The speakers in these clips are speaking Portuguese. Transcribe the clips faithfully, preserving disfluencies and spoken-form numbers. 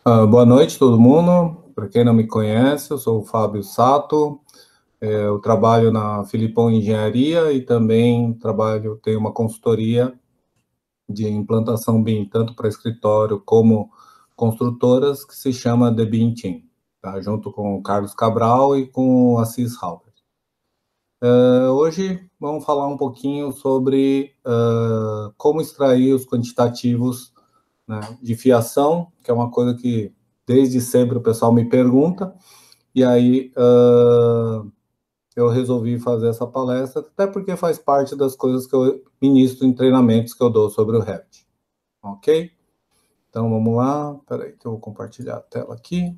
Uh, boa noite, todo mundo. Para quem não me conhece, eu sou o Fábio Sato. É, eu trabalho na Filipão Engenharia e também trabalho, tenho uma consultoria de implantação B I M, tanto para escritório como construtoras, que se chama The B I M Team, tá? Junto com o Carlos Cabral e com o Assis Halbert. Uh, hoje vamos falar um pouquinho sobre uh, como extrair os quantitativos, né, de fiação, que é uma coisa que desde sempre o pessoal me pergunta, e aí uh, eu resolvi fazer essa palestra, até porque faz parte das coisas que eu ministro em treinamentos que eu dou sobre o Revit, ok? Então vamos lá, peraí que eu vou compartilhar a tela aqui,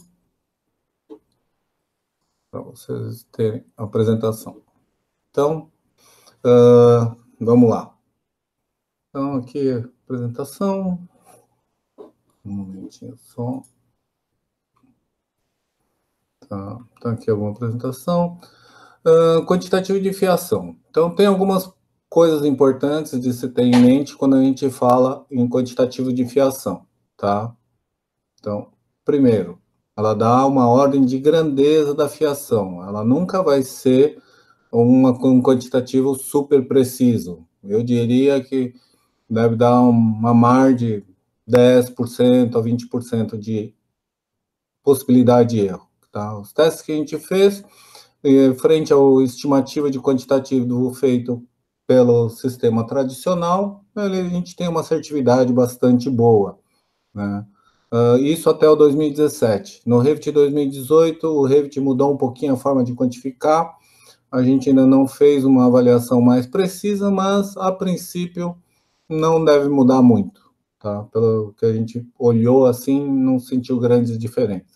para vocês terem a apresentação. Então, uh, vamos lá. Então aqui a apresentação, um momentinho só. Tá, tá aqui alguma apresentação. Uh, quantitativo de fiação. Então, tem algumas coisas importantes de se ter em mente quando a gente fala em quantitativo de fiação, tá? Então, primeiro, ela dá uma ordem de grandeza da fiação. Ela nunca vai ser uma, um quantitativo super preciso. Eu diria que deve dar uma margem de dez por cento a vinte por cento de possibilidade de erro, tá? Os testes que a gente fez, frente ao estimativa de quantitativo feito pelo sistema tradicional, a gente tem uma assertividade bastante boa, né? Uh, isso até o dois mil e dezessete. No Revit dois mil e dezoito, o Revit mudou um pouquinho a forma de quantificar, a gente ainda não fez uma avaliação mais precisa, mas, a princípio, não deve mudar muito, tá? Pelo que a gente olhou assim, não sentiu grandes diferenças.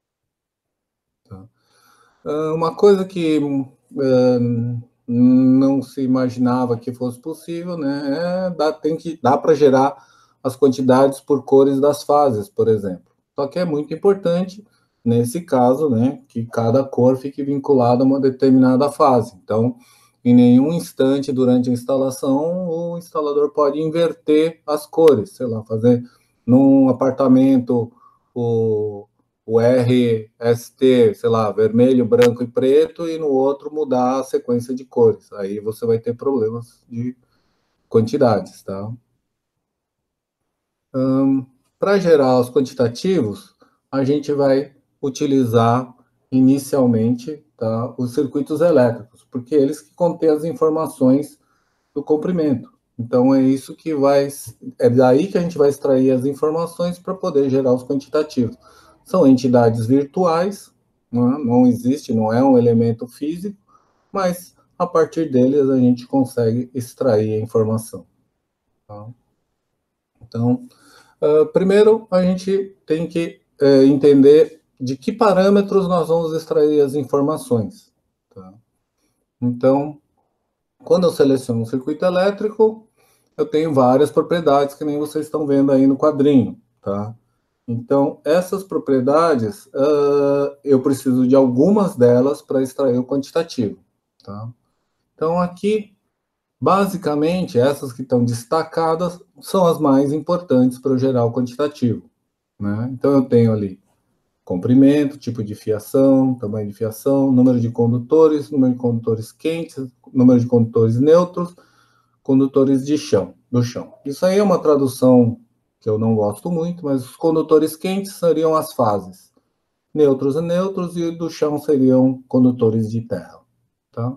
Uma coisa que uh, não se imaginava que fosse possível, né, é dá, tem que, dá para gerar as quantidades por cores das fases, por exemplo. Só que é muito importante, nesse caso, né, que cada cor fique vinculada a uma determinada fase. Então, em nenhum instante durante a instalação, o instalador pode inverter as cores, sei lá, fazer num apartamento o o R S T, sei lá, vermelho, branco e preto, e no outro mudar a sequência de cores. Aí você vai ter problemas de quantidades, tá? Hum, para gerar os quantitativos, a gente vai utilizar inicialmente, tá, os circuitos elétricos, porque eles que contêm as informações do comprimento. Então é isso que vai, é daí que a gente vai extrair as informações para poder gerar os quantitativos. São entidades virtuais, não, é? Não existe, não é um elemento físico, mas a partir deles a gente consegue extrair a informação. Tá? Então, uh, primeiro a gente tem que uh, entender de que parâmetros nós vamos extrair as informações. Tá? Então, quando eu seleciono um circuito elétrico, eu tenho várias propriedades, que nem vocês estão vendo aí no quadrinho, tá? Então, essas propriedades, uh, eu preciso de algumas delas para extrair o quantitativo, tá? Então, aqui, basicamente, essas que estão destacadas são as mais importantes para eu gerar o quantitativo, né? Então, eu tenho ali comprimento, tipo de fiação, tamanho de fiação, número de condutores, número de condutores quentes, número de condutores neutros, condutores de chão, do chão. Isso aí é uma tradução que eu não gosto muito, mas os condutores quentes seriam as fases. Neutros e neutros, e do chão seriam condutores de terra, tá?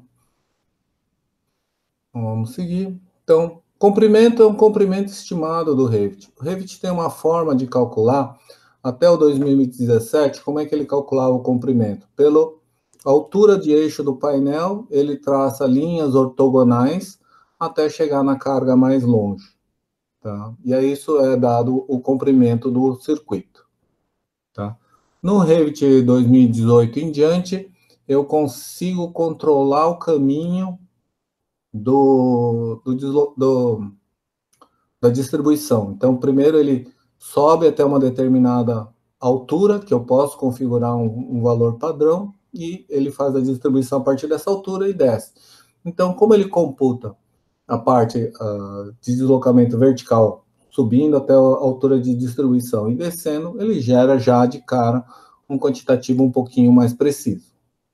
Vamos seguir. Então, comprimento é um comprimento estimado do Revit. O Revit tem uma forma de calcular, até o dois mil e dezessete, como é que ele calculava o comprimento? Pela altura de eixo do painel, ele traça linhas ortogonais até chegar na carga mais longe. Tá? E aí isso é dado o comprimento do circuito. Tá? No Revit dois mil e dezoito em diante, eu consigo controlar o caminho do, do, do, da distribuição. Então, primeiro ele sobe até uma determinada altura, que eu posso configurar um, um valor padrão, e ele faz a distribuição a partir dessa altura e desce. Então, como ele computa a parte uh, de deslocamento vertical subindo até a altura de distribuição e descendo, ele gera já de cara um quantitativo um pouquinho mais preciso.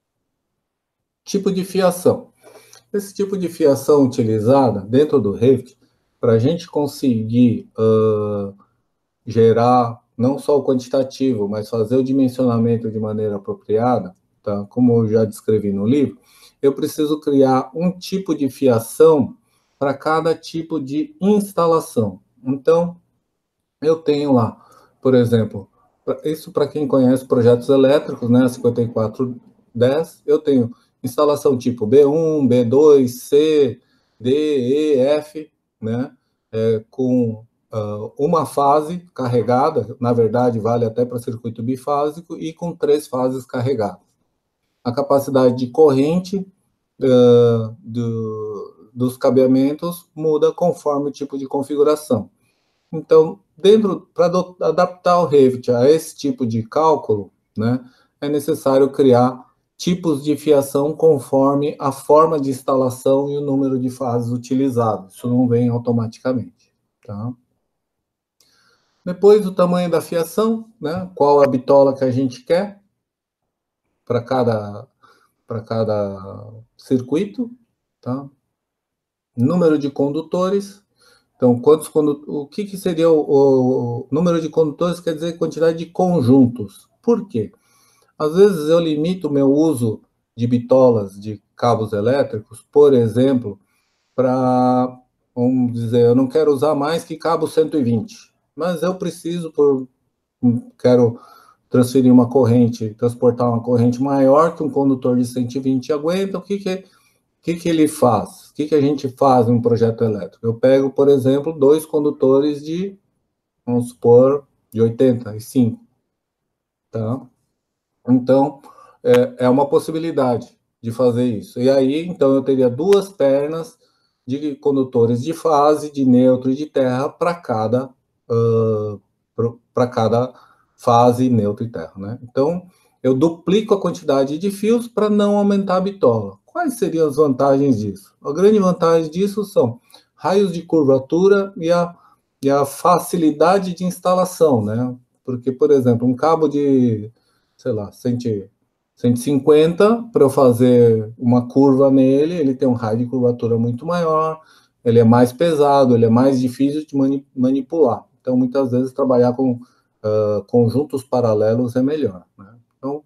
Tipo de fiação. Esse tipo de fiação utilizada dentro do Revit, para a gente conseguir uh, gerar não só o quantitativo, mas fazer o dimensionamento de maneira apropriada, tá? Como eu já descrevi no livro, eu preciso criar um tipo de fiação para cada tipo de instalação. Então, eu tenho lá, por exemplo, isso para quem conhece projetos elétricos, né, cinquenta e quatro dez, eu tenho instalação tipo B um, B dois, C, D, E, F, né, é, com uh, uma fase carregada, na verdade vale até para circuito bifásico, e com três fases carregadas. A capacidade de corrente uh, do, dos cabeamentos muda conforme o tipo de configuração. Então, dentro para adaptar o Revit a esse tipo de cálculo, né, é necessário criar tipos de fiação conforme a forma de instalação e o número de fases utilizadas. Isso não vem automaticamente, tá? Depois, o tamanho da fiação, né, qual a bitola que a gente quer para cada para cada circuito, tá? Número de condutores. Então, quantos condutores, o que, que seria o, o número de condutores? Quer dizer quantidade de conjuntos. Por quê? Às vezes eu limito o meu uso de bitolas, de cabos elétricos, por exemplo, para, vamos dizer, eu não quero usar mais que cabo cento e vinte, mas eu preciso, por, quero transferir uma corrente, transportar uma corrente maior que um condutor de cento e vinte aguenta. O que, que é? O que, que ele faz? O que, que a gente faz em um projeto elétrico? Eu pego, por exemplo, dois condutores de, vamos supor, de oitenta e cinco, tá? Então, é, é uma possibilidade de fazer isso. E aí, então, eu teria duas pernas de condutores de fase, de neutro e de terra para cada, uh, para cada fase, neutro e terra, né? Então, eu duplico a quantidade de fios para não aumentar a bitola. Quais seriam as vantagens disso? A grande vantagem disso são raios de curvatura e a, e a facilidade de instalação, né? Porque, por exemplo, um cabo de, sei lá, cento, cento e cinquenta, para eu fazer uma curva nele, ele tem um raio de curvatura muito maior, ele é mais pesado, ele é mais difícil de mani manipular. Então, muitas vezes, trabalhar com uh, conjuntos paralelos é melhor, né? Então,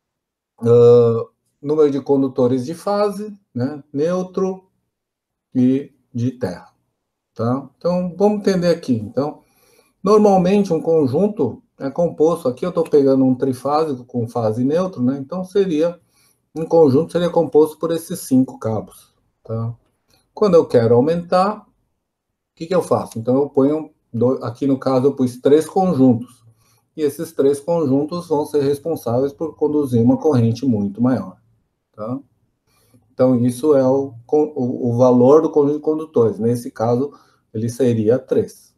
uh, número de condutores de fase, né, neutro e de terra, tá? Então, vamos entender aqui. Então, normalmente um conjunto é composto, aqui eu estou pegando um trifásico com fase neutro, né? Então, seria, um conjunto seria composto por esses cinco cabos, tá? Quando eu quero aumentar, o que, que eu faço? Então, eu ponho, aqui no caso, eu pus três conjuntos, e esses três conjuntos vão ser responsáveis por conduzir uma corrente muito maior, tá? Então, isso é o, o, o valor do conjunto de condutores. Nesse caso, ele seria três.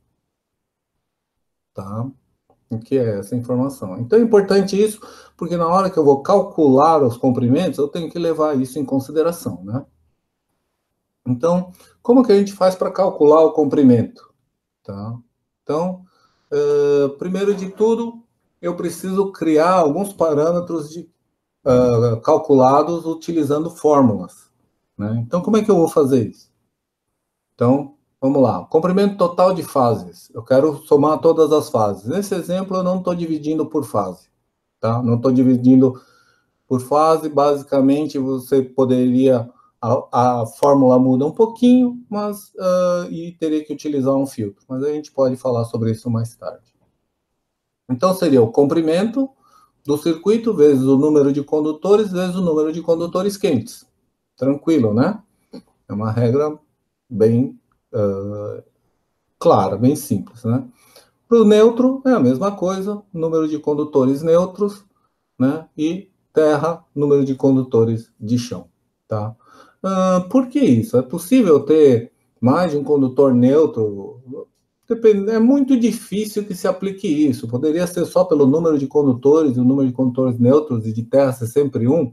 Tá? O que é essa informação? Então, é importante isso, porque na hora que eu vou calcular os comprimentos, eu tenho que levar isso em consideração, né? Então, como que a gente faz para calcular o comprimento? Tá? Então, uh, primeiro de tudo, eu preciso criar alguns parâmetros de, uh, calculados utilizando fórmulas, né? Então, como é que eu vou fazer isso? Então, vamos lá. Comprimento total de fases. Eu quero somar todas as fases. Nesse exemplo, eu não estou dividindo por fase, tá? Não estou dividindo por fase. Basicamente, você poderia... A, a fórmula muda um pouquinho, mas... Uh, e teria que utilizar um filtro. Mas a gente pode falar sobre isso mais tarde. Então, seria o comprimento do circuito vezes o número de condutores vezes o número de condutores quentes. Tranquilo, né? É uma regra bem uh, clara, bem simples, né? Para o neutro é a mesma coisa, número de condutores neutros, né? E terra, número de condutores de chão, tá? Uh, por que isso? É possível ter mais de um condutor neutro? Depende, é muito difícil que se aplique isso. Poderia ser só pelo número de condutores, e o número de condutores neutros e de terra ser sempre um?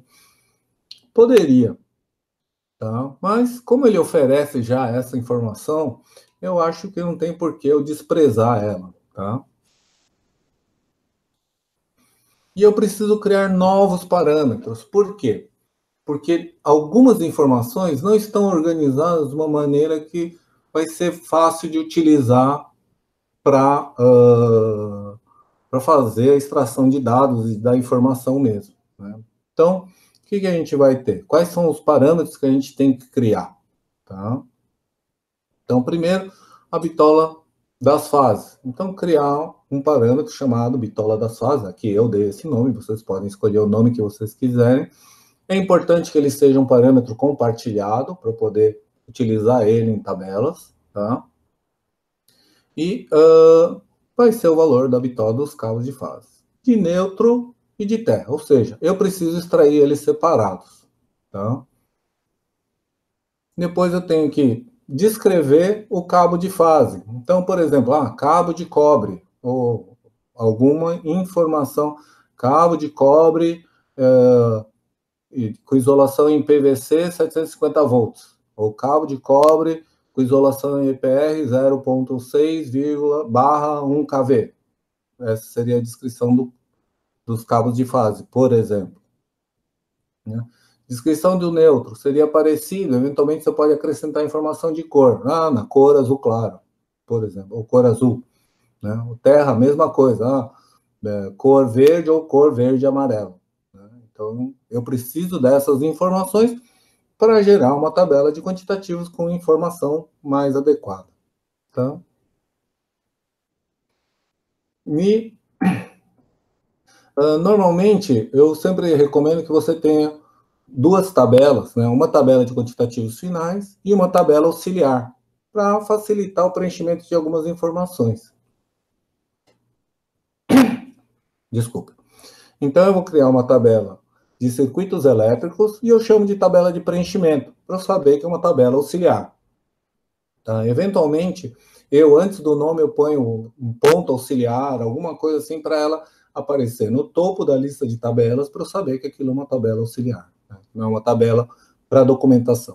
Poderia, tá? Mas como ele oferece já essa informação, eu acho que não tem por que eu desprezar ela, tá? E eu preciso criar novos parâmetros. Por quê? Porque algumas informações não estão organizadas de uma maneira que vai ser fácil de utilizar para uh, para fazer a extração de dados e da informação mesmo, né? Então, o que, que a gente vai ter? Quais são os parâmetros que a gente tem que criar? Tá? Então, primeiro, a bitola das fases. Então, criar um parâmetro chamado bitola das fases. Aqui eu dei esse nome, vocês podem escolher o nome que vocês quiserem. É importante que ele seja um parâmetro compartilhado para poder utilizar ele em tabelas, tá? E uh, vai ser o valor da bitola dos cabos de fase, de neutro e de terra. Ou seja, eu preciso extrair eles separados, tá? Depois eu tenho que descrever o cabo de fase. Então, por exemplo, ah, cabo de cobre, ou alguma informação, cabo de cobre uh, com isolação em P V C setecentos e cinquenta volts, ou cabo de cobre com isolação em E P R zero ponto seis barra um K V. Essa seria a descrição do, dos cabos de fase, por exemplo. Né? Descrição do neutro seria parecido, eventualmente você pode acrescentar informação de cor. Ah, na cor azul claro, por exemplo, ou cor azul. Né? O terra, mesma coisa. Ah, é, cor verde ou cor verde e amarelo. Né? Então, eu preciso dessas informações para gerar uma tabela de quantitativos com informação mais adequada. Tá? E, uh, normalmente, eu sempre recomendo que você tenha duas tabelas, né? Uma tabela de quantitativos finais e uma tabela auxiliar, para facilitar o preenchimento de algumas informações. Desculpa. Então, eu vou criar uma tabela de circuitos elétricos e eu chamo de tabela de preenchimento, para saber que é uma tabela auxiliar. Tá? Eventualmente, eu, antes do nome, eu ponho um ponto auxiliar, alguma coisa assim, para ela aparecer no topo da lista de tabelas, para eu saber que aquilo é uma tabela auxiliar, né? Não é uma tabela para documentação.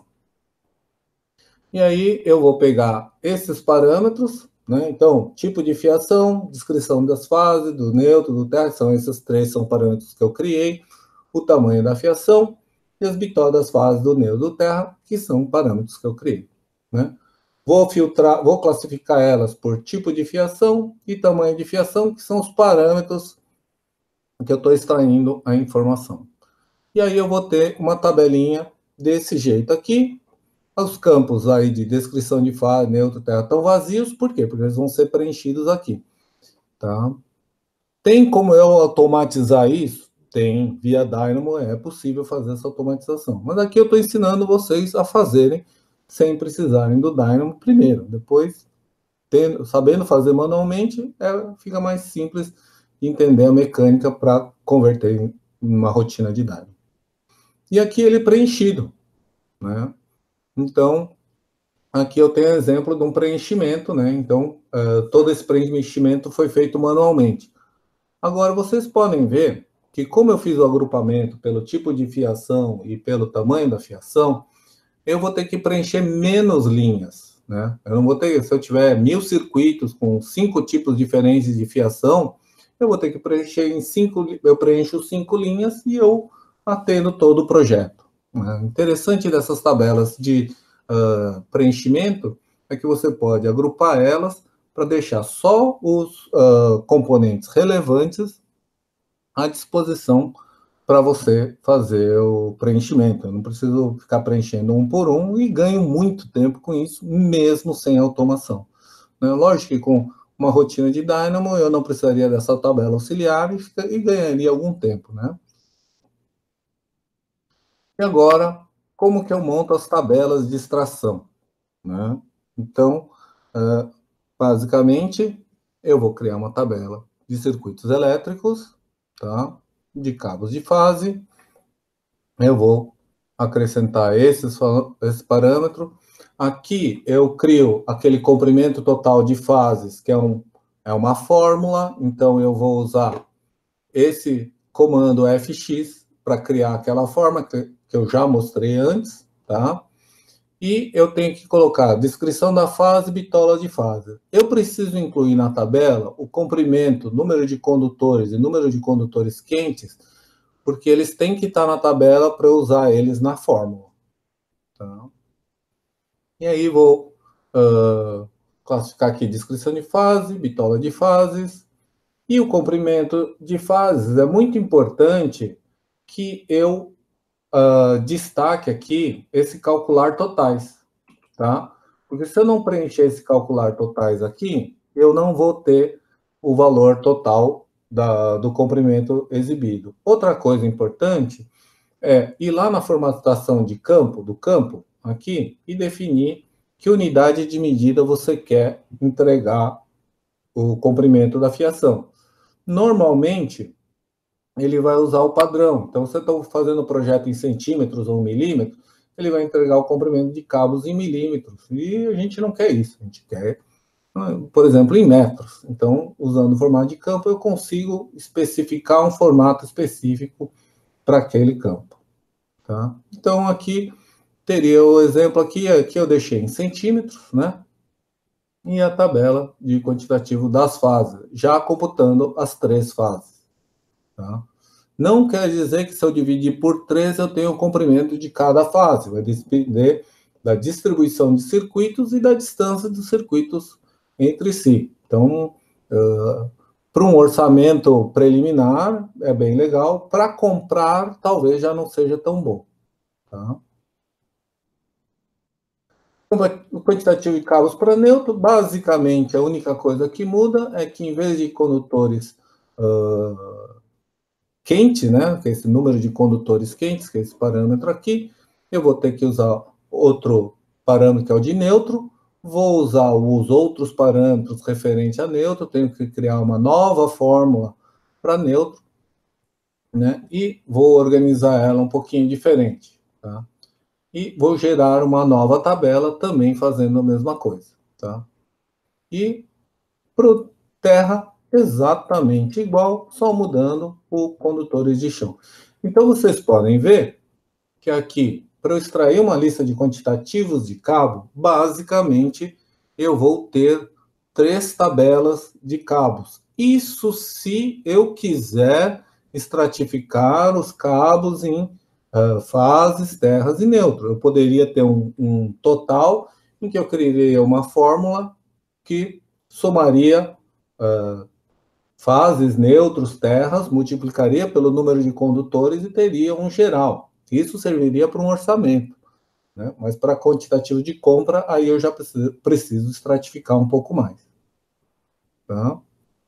E aí eu vou pegar esses parâmetros, né? Então, tipo de fiação, descrição das fases, do neutro, do terra, são esses três são parâmetros que eu criei, o tamanho da fiação e as bitolas das fases do neutro do terra, que são parâmetros que eu criei, né? Vou filtrar, vou classificar elas por tipo de fiação e tamanho de fiação, que são os parâmetros que eu estou extraindo a informação. E aí eu vou ter uma tabelinha desse jeito aqui. Os campos aí de descrição de fase, neutro, terra estão vazios, por quê? Porque eles vão ser preenchidos aqui, tá? Tem como eu automatizar isso? Tem, via Dynamo é possível fazer essa automatização. Mas aqui eu estou ensinando vocês a fazerem sem precisarem do Dynamo primeiro. Depois, tendo, sabendo fazer manualmente, é, fica mais simples entender a mecânica para converter em uma rotina de Dynamo. E aqui ele preenchido, né? Então, aqui eu tenho exemplo de um preenchimento, né? Então, uh, todo esse preenchimento foi feito manualmente. Agora, vocês podem ver que, como eu fiz o agrupamento pelo tipo de fiação e pelo tamanho da fiação, eu vou ter que preencher menos linhas, né? Eu não vou ter, se eu tiver mil circuitos com cinco tipos diferentes de fiação, eu vou ter que preencher em cinco, eu preencho cinco linhas e eu atendo todo o projeto. Né? Interessante dessas tabelas de uh, preenchimento é que você pode agrupar elas para deixar só os uh, componentes relevantes à disposição para você fazer o preenchimento. Eu não preciso ficar preenchendo um por um e ganho muito tempo com isso, mesmo sem automação. Né? Lógico que com uma rotina de Dynamo eu não precisaria dessa tabela auxiliar e, e ganharia algum tempo, né? E agora, como que eu monto as tabelas de extração? Né? Então, uh, basicamente, eu vou criar uma tabela de circuitos elétricos, tá? De cabos de fase. Eu vou acrescentar esses, esse parâmetro. Aqui eu crio aquele comprimento total de fases, que é, um, é uma fórmula, então eu vou usar esse comando F X para criar aquela forma que, que eu já mostrei antes, tá? E eu tenho que colocar descrição da fase, bitola de fase. Eu preciso incluir na tabela o comprimento, número de condutores e número de condutores quentes, porque eles têm que estar na tabela para eu usar eles na fórmula. Tá? E aí vou uh, classificar aqui descrição de fase, bitola de fases, e o comprimento de fases. É muito importante que eu uh, destaque aqui esse calcular totais, tá? Porque se eu não preencher esse calcular totais aqui, eu não vou ter o valor total da, do comprimento exibido. Outra coisa importante é ir lá na formatação de campo, do campo, aqui, e definir que unidade de medida você quer entregar o comprimento da fiação. Normalmente, ele vai usar o padrão. Então, se você está fazendo o projeto em centímetros ou milímetros, ele vai entregar o comprimento de cabos em milímetros. E a gente não quer isso. A gente quer, por exemplo, em metros. Então, usando o formato de campo, eu consigo especificar um formato específico para aquele campo. Tá? Então, aqui teria o exemplo aqui, aqui eu deixei em centímetros, né? E a tabela de quantitativo das fases, já computando as três fases. Tá? Não quer dizer que se eu dividir por três, eu tenho o comprimento de cada fase. Vai depender da distribuição de circuitos e da distância dos circuitos entre si. Então, uh, para um orçamento preliminar, é bem legal. Para comprar, talvez já não seja tão bom. Tá? O quantitativo de cabos para neutro, basicamente, a única coisa que muda é que, em vez de condutores uh, quentes, né, que é esse número de condutores quentes, que é esse parâmetro aqui, eu vou ter que usar outro parâmetro, que é o de neutro, vou usar os outros parâmetros referentes a neutro, tenho que criar uma nova fórmula para neutro, né, e vou organizar ela um pouquinho diferente, tá? E vou gerar uma nova tabela também fazendo a mesma coisa, tá? E para o terra, exatamente igual, só mudando os condutores de chão. Então, vocês podem ver que aqui, para eu extrair uma lista de quantitativos de cabo, basicamente, eu vou ter três tabelas de cabos. Isso se eu quiser estratificar os cabos em uh, fases, terras e neutro. Eu poderia ter um, um total em que eu criaria uma fórmula que somaria uh, fases, neutros, terras, multiplicaria pelo número de condutores e teria um geral. Isso serviria para um orçamento, né? Mas para quantitativo de compra, aí eu já preciso, preciso estratificar um pouco mais. Tá?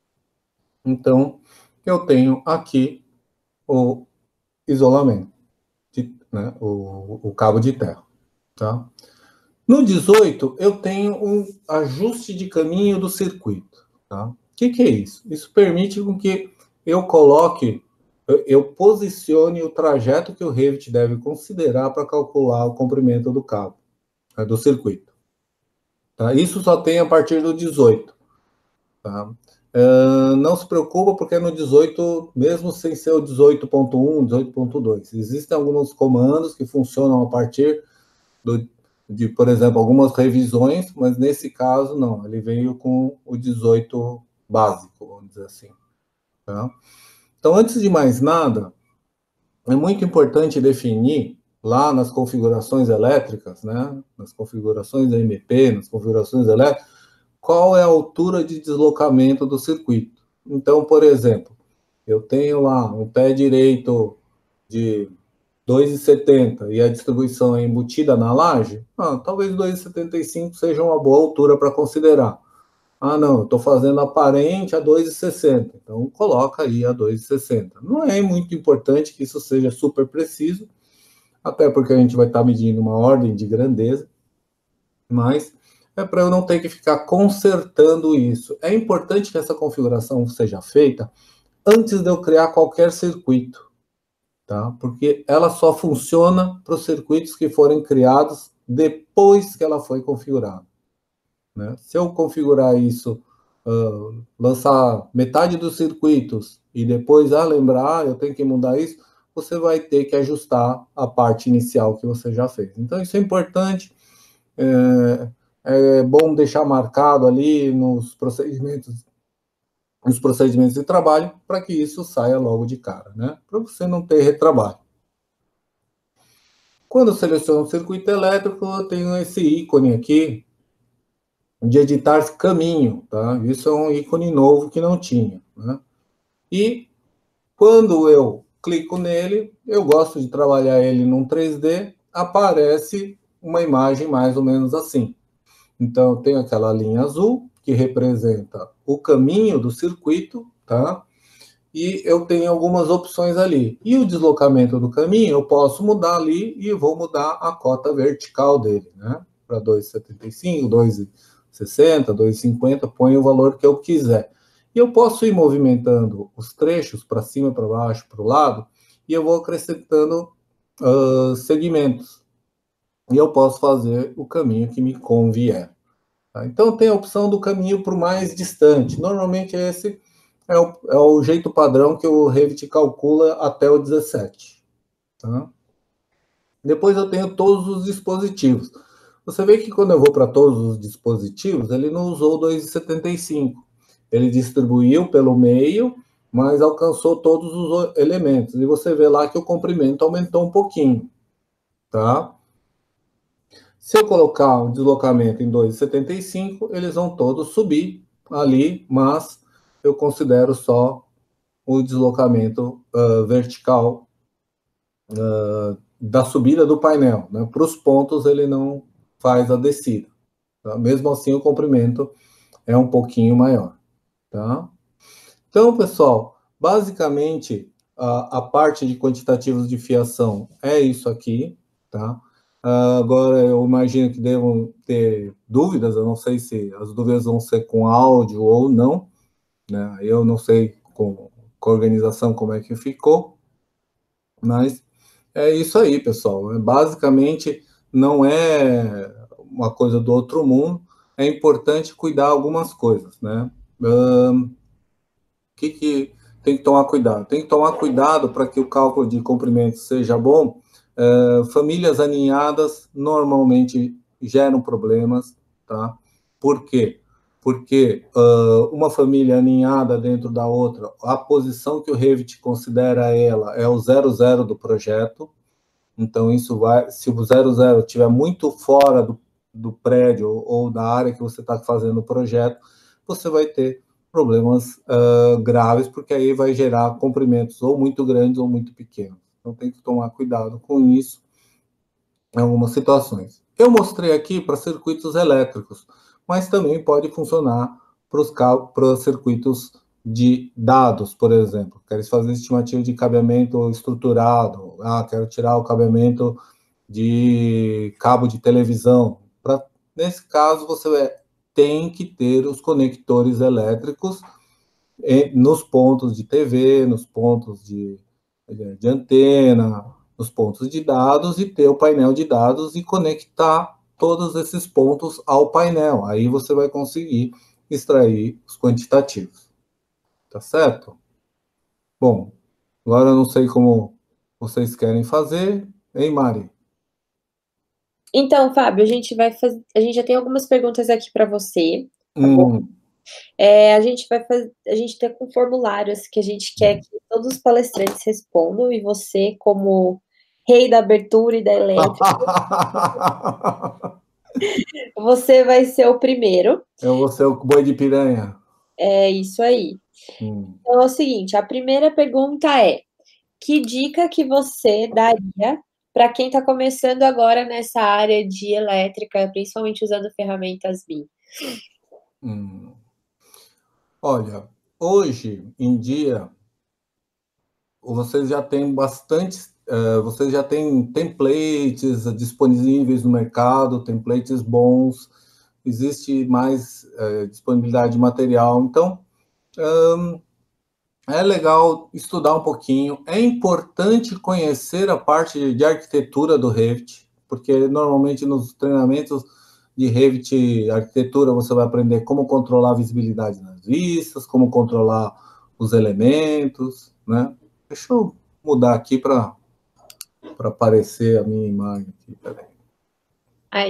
Então, eu tenho aqui o isolamento, de, né, o, o cabo de terra. Tá? No dezoito, eu tenho um ajuste de caminho do circuito. Tá? O que, que é isso? Isso permite com que eu coloque, eu, eu posicione o trajeto que o Revit deve considerar para calcular o comprimento do cabo, né, do circuito. Tá? Isso só tem a partir do dezoito. Tá? Uh, não se preocupa, porque no dezoito, mesmo sem ser o dezoito ponto um, dezoito ponto dois, existem alguns comandos que funcionam a partir do, de, por exemplo, algumas revisões, mas nesse caso não, ele veio com o dezoito básico, vamos dizer assim. Tá? Então, antes de mais nada, é muito importante definir lá nas configurações elétricas, né, nas configurações da M P, nas configurações elétricas, qual é a altura de deslocamento do circuito. Então, por exemplo, eu tenho lá um pé direito de dois vírgula setenta e a distribuição é embutida na laje, ah, talvez dois vírgula setenta e cinco seja uma boa altura para considerar. Ah, não, eu estou fazendo aparente a dois vírgula sessenta, então coloca aí a dois vírgula sessenta. Não é muito importante que isso seja super preciso, até porque a gente vai estar medindo uma ordem de grandeza, mas é para eu não ter que ficar consertando isso. É importante que essa configuração seja feita antes de eu criar qualquer circuito, tá? Porque ela só funciona para os circuitos que forem criados depois que ela foi configurada, né? Se eu configurar isso, uh, lançar metade dos circuitos e depois, ah, lembrar, eu tenho que mudar isso, você vai ter que ajustar a parte inicial que você já fez. Então, isso é importante. é, é bom deixar marcado ali nos procedimentos, nos procedimentos de trabalho, para que isso saia logo de cara, né? Para você não ter retrabalho. Quando eu seleciono o circuito elétrico, eu tenho esse ícone aqui de editar caminho, tá? Isso é um ícone novo que não tinha, né? E quando eu clico nele, eu gosto de trabalhar ele num três D, aparece uma imagem mais ou menos assim. Então, eu tenho aquela linha azul, que representa o caminho do circuito, tá? E eu tenho algumas opções ali. E o deslocamento do caminho, eu posso mudar ali e vou mudar a cota vertical dele, né? Para dois vírgula setenta e cinco, dois vírgula sessenta, dois vírgula cinquenta, põe o valor que eu quiser. E eu posso ir movimentando os trechos para cima, para baixo, para o lado, e eu vou acrescentando uh, segmentos. E eu posso fazer o caminho que me convier. Tá? Então, tem a opção do caminho para o mais distante. Normalmente, esse é o, é o jeito padrão que o Revit calcula até o dezessete. Tá? Depois, eu tenho todos os dispositivos. Você vê que quando eu vou para todos os dispositivos, ele não usou dois vírgula setenta e cinco. Ele distribuiu pelo meio, mas alcançou todos os elementos. E você vê lá que o comprimento aumentou um pouquinho. Tá? Se eu colocar o deslocamento em dois vírgula setenta e cinco, eles vão todos subir ali, mas eu considero só o deslocamento uh, vertical uh, da subida do painel. Né? Para os pontos, ele não faz a descida. Tá? Mesmo assim, o comprimento é um pouquinho maior. Tá? Então, pessoal, basicamente, a, a parte de quantitativos de fiação é isso aqui. Tá? Uh, agora, eu imagino que devam ter dúvidas, eu não sei se as dúvidas vão ser com áudio ou não, né? Eu não sei com, com a organização como é que ficou, mas é isso aí, pessoal. Basicamente, não é uma coisa do outro mundo, é importante cuidar algumas coisas, né? O uh, que, que tem que tomar cuidado? Tem que tomar cuidado para que o cálculo de comprimento seja bom. Uh, famílias aninhadas normalmente geram problemas, tá? Por quê? Porque uh, uma família aninhada dentro da outra, a posição que o Revit considera ela é o zero zero do projeto. Então, isso vai, se o zero zero estiver muito fora do, do prédio ou da área que você está fazendo o projeto, você vai ter problemas uh, graves, porque aí vai gerar comprimentos ou muito grandes ou muito pequenos. Então, tem que tomar cuidado com isso em algumas situações. Eu mostrei aqui para circuitos elétricos, mas também pode funcionar para os circuitos de dados, por exemplo. Quero fazer estimativa de cabeamento estruturado. Ah, quero tirar o cabeamento de cabo de televisão. Pra, nesse caso, você tem que ter os conectores elétricos nos pontos de T V, nos pontos de, de antena, nos pontos de dados, e ter o painel de dados e conectar todos esses pontos ao painel. Aí você vai conseguir extrair os quantitativos. Tá certo? Bom, agora eu não sei como vocês querem fazer, hein, Mari? Então, Fábio, a gente vai fazer. A gente já tem algumas perguntas aqui para você, tá hum. bom? É, a gente vai fazer. A gente tem com formulários que a gente quer que todos os palestrantes respondam, e você, como rei da abertura e da elétrica, você vai ser o primeiro. Eu vou ser o boi de piranha. É isso aí. Hum. Então é o seguinte: a primeira pergunta é: que dica que você daria para quem está começando agora nessa área de elétrica, principalmente usando ferramentas B I M? Hum. Olha, hoje em dia, vocês já têm bastante, uh, vocês já têm templates disponíveis no mercado, templates bons, existe mais uh, disponibilidade de material, então um, é legal estudar um pouquinho. É importante conhecer a parte de arquitetura do Revit, porque normalmente nos treinamentos de Revit arquitetura você vai aprender como controlar a visibilidade nas vistas, como controlar os elementos, né? Deixa eu mudar aqui para para aparecer a minha imagem aqui, peraí. Aí.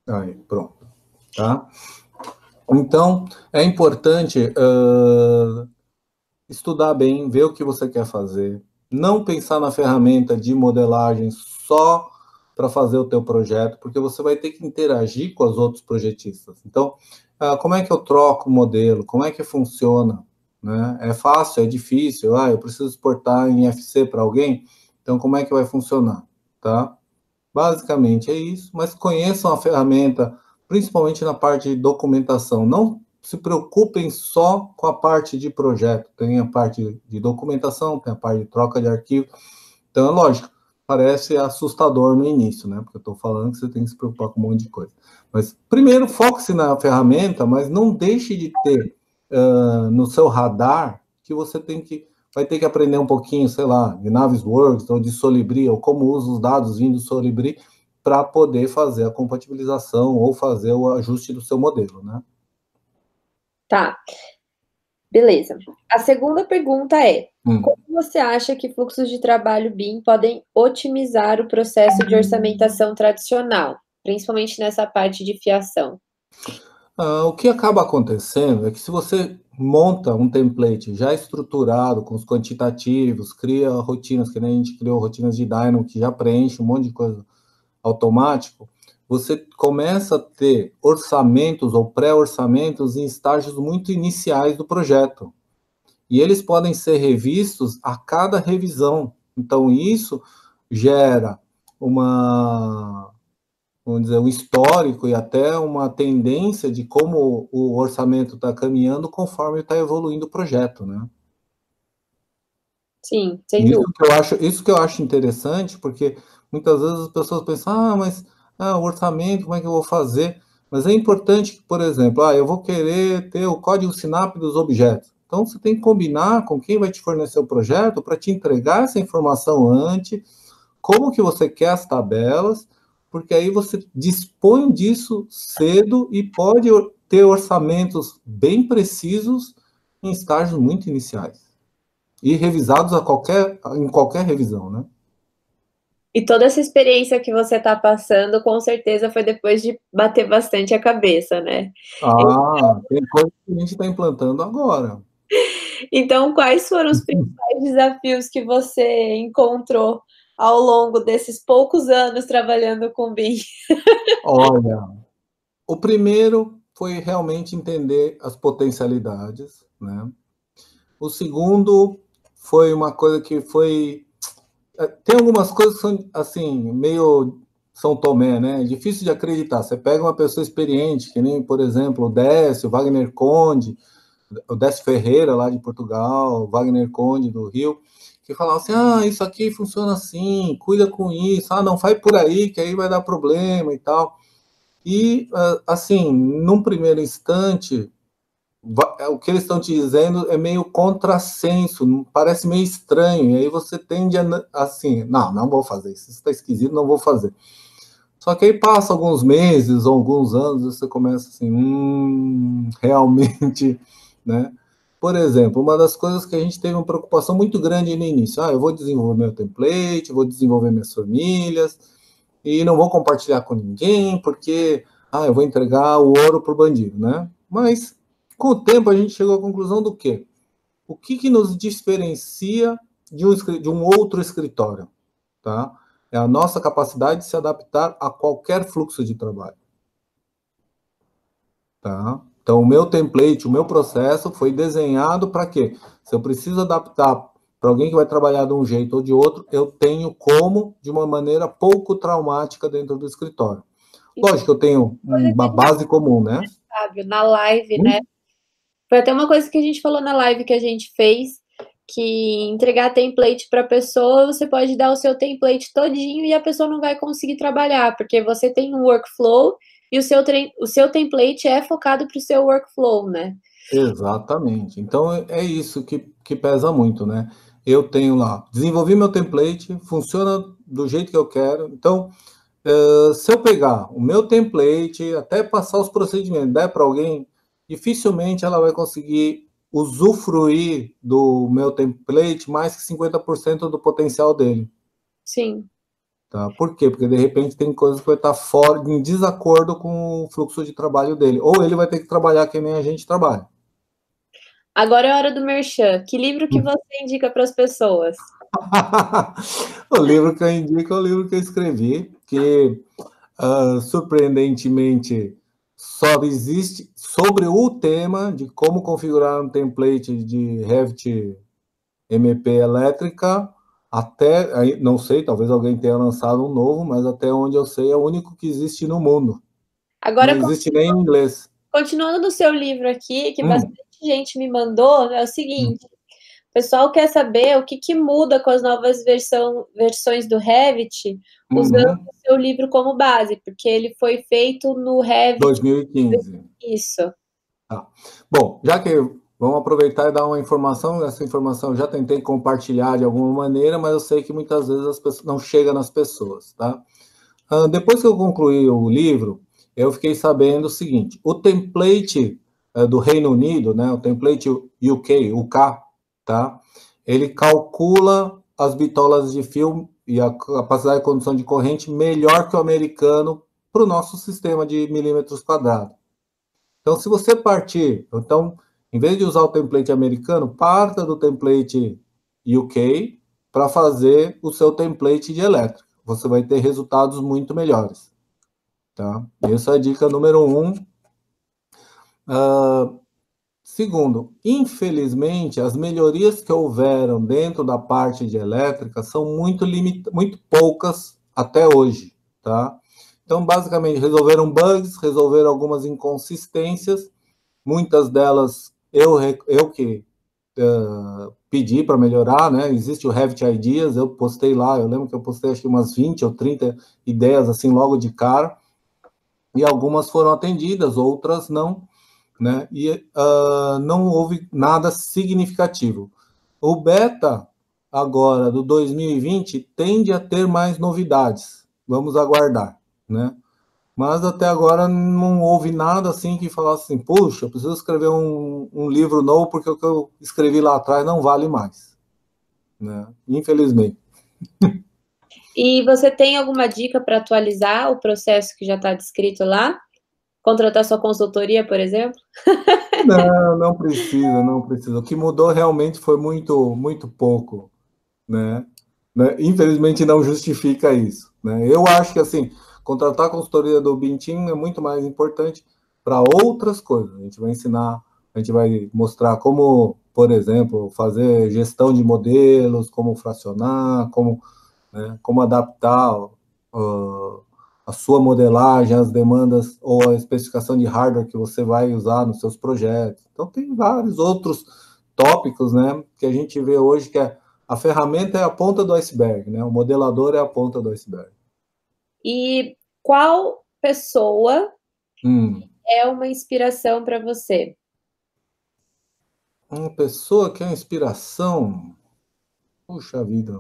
Aí, pronto. Tá? Então, é importante uh, estudar bem, ver o que você quer fazer, não pensar na ferramenta de modelagem só para fazer o teu projeto, porque você vai ter que interagir com os outros projetistas. Então, uh, como é que eu troco o modelo? Como é que funciona? Né? É fácil? É difícil? Ah, eu preciso exportar em F C para alguém? Então, como é que vai funcionar? Tá? Basicamente é isso, mas conheçam a ferramenta, principalmente na parte de documentação. Não se preocupem só com a parte de projeto, tem a parte de documentação, tem a parte de troca de arquivo. Então, é lógico, parece assustador no início, né? Porque eu estou falando que você tem que se preocupar com um monte de coisa. Mas, primeiro, foque-se na ferramenta, mas não deixe de ter uh, no seu radar que você tem que vai ter que aprender um pouquinho, sei lá, de Navisworks ou de Solibri, ou como usa os dados vindo do Solibri, para poder fazer a compatibilização ou fazer o ajuste do seu modelo, né? Tá. Beleza. A segunda pergunta é, hum. como você acha que fluxos de trabalho B I M podem otimizar o processo de orçamentação tradicional, principalmente nessa parte de fiação? Ah, o que acaba acontecendo é que se você monta um template já estruturado, com os quantitativos, cria rotinas, que nem a gente criou rotinas de Dynamo, que já preenche um monte de coisa automático, você começa a ter orçamentos ou pré-orçamentos em estágios muito iniciais do projeto. E eles podem ser revistos a cada revisão. Então, isso gera uma, vamos dizer, um histórico e até uma tendência de como o orçamento está caminhando conforme está evoluindo o projeto, né? Sim, sem isso dúvida. Que eu acho, isso que eu acho interessante, porque muitas vezes as pessoas pensam, ah, mas ah, o orçamento, como é que eu vou fazer? Mas é importante que, por exemplo, ah, eu vou querer ter o código SINAP dos objetos. Então, você tem que combinar com quem vai te fornecer o projeto para te entregar essa informação antes, como que você quer as tabelas, porque aí você dispõe disso cedo e pode ter orçamentos bem precisos em estágios muito iniciais. E revisados a qualquer, em qualquer revisão, né? E toda essa experiência que você está passando, com certeza foi depois de bater bastante a cabeça, né? Ah, tem coisa que a gente está implantando agora. Então, quais foram os principais desafios que você encontrou ao longo desses poucos anos trabalhando com B I M? Olha, o primeiro foi realmente entender as potencialidades, né? O segundo foi uma coisa que foi... Tem algumas coisas que são, assim, meio São Tomé, né? É difícil de acreditar. Você pega uma pessoa experiente, que nem, por exemplo, o Décio, o Wagner Conde, o Décio Ferreira, lá de Portugal, o Wagner Conde, do Rio, que falavam assim, ah, isso aqui funciona assim, cuida com isso, ah, não, vai por aí, que aí vai dar problema e tal. E, assim, num primeiro instante, o que eles estão te dizendo é meio contrassenso, parece meio estranho, e aí você tende a, assim, não, não vou fazer isso, isso está esquisito, não vou fazer. Só que aí passa alguns meses ou alguns anos, e você começa assim, hum, realmente, né? Por exemplo, uma das coisas que a gente teve uma preocupação muito grande no início, ah, eu vou desenvolver meu template, vou desenvolver minhas famílias, e não vou compartilhar com ninguém, porque, ah, eu vou entregar o ouro para o bandido, né? Mas, com o tempo, a gente chegou à conclusão do quê? O que, que nos diferencia de um, de um outro escritório, tá? É a nossa capacidade de se adaptar a qualquer fluxo de trabalho, tá? Então, o meu template, o meu processo foi desenhado para quê? Se eu preciso adaptar para alguém que vai trabalhar de um jeito ou de outro, eu tenho como, de uma maneira pouco traumática dentro do escritório. Lógico que eu tenho uma base comum, né? Fábio, na live, né? Foi até uma coisa que a gente falou na live que a gente fez, que entregar template para a pessoa, você pode dar o seu template todinho e a pessoa não vai conseguir trabalhar, porque você tem um workflow e o seu, o seu template é focado para o seu workflow, né? Exatamente. Então, é isso que, que pesa muito, né? Eu tenho lá, desenvolvi meu template, funciona do jeito que eu quero. Então, uh, se eu pegar o meu template, até passar os procedimentos, der para alguém, dificilmente ela vai conseguir usufruir do meu template mais que cinquenta por cento do potencial dele. Sim. Tá? Por quê? Porque, de repente, tem coisas que vai estar fora, em desacordo com o fluxo de trabalho dele. Ou ele vai ter que trabalhar que nem a gente trabalha. Agora é hora do merchan. Que livro que você indica para as pessoas? O livro que eu indico é o livro que eu escrevi, que, uh, surpreendentemente, só existe sobre o tema de como configurar um template de Revit M P elétrica, até, não sei, talvez alguém tenha lançado um novo, mas até onde eu sei é o único que existe no mundo. Agora, não existe nem em inglês. Continuando no seu livro aqui, que hum. bastante gente me mandou, é o seguinte, hum. o pessoal quer saber o que, que muda com as novas versão, versões do Revit, usando uhum. o seu livro como base, porque ele foi feito no Revit... dois mil e quinze. Isso. Tá. Bom, já que vamos aproveitar e dar uma informação, essa informação eu já tentei compartilhar de alguma maneira, mas eu sei que muitas vezes as pessoas, não chega nas pessoas, tá? Uh, depois que eu concluí o livro, eu fiquei sabendo o seguinte, o template uh, do Reino Unido, né, o template U K, U K, tá? Ele calcula as bitolas de fio e a capacidade de condução de corrente melhor que o americano para o nosso sistema de milímetros quadrados. Então, se você partir, então, em vez de usar o template americano, parta do template U K para fazer o seu template de elétrica. Você vai ter resultados muito melhores. Tá? Essa é a dica número um. Uh, segundo, infelizmente, as melhorias que houveram dentro da parte de elétrica são muito, limit... muito poucas até hoje. Tá? Então, basicamente, resolveram bugs, resolveram algumas inconsistências, muitas delas eu, eu que uh, pedi para melhorar, né? Existe o Revit Ideas, eu postei lá, eu lembro que eu postei acho que umas vinte ou trinta ideias assim logo de cara, e algumas foram atendidas, outras não, né? E uh, não houve nada significativo. O beta agora do dois mil e vinte tende a ter mais novidades, vamos aguardar, né? Mas até agora não houve nada assim que falasse assim, puxa, eu preciso escrever um, um livro novo porque o que eu escrevi lá atrás não vale mais, né? Infelizmente. E você tem alguma dica para atualizar o processo que já está descrito lá? Contratar sua consultoria, por exemplo? Não, não precisa, não precisa. O que mudou realmente foi muito, muito pouco, né? Infelizmente não justifica isso, né? Eu acho que assim, contratar a consultoria do Bintim é muito mais importante para outras coisas. A gente vai ensinar, a gente vai mostrar como, por exemplo, fazer gestão de modelos, como fracionar, como, né, como adaptar uh, a sua modelagem, as demandas ou a especificação de hardware que você vai usar nos seus projetos. Então tem vários outros tópicos, né, que a gente vê hoje que é a ferramenta é a ponta do iceberg, né? O modelador é a ponta do iceberg. E qual pessoa hum. é uma inspiração para você? Uma pessoa que é uma inspiração? Puxa vida.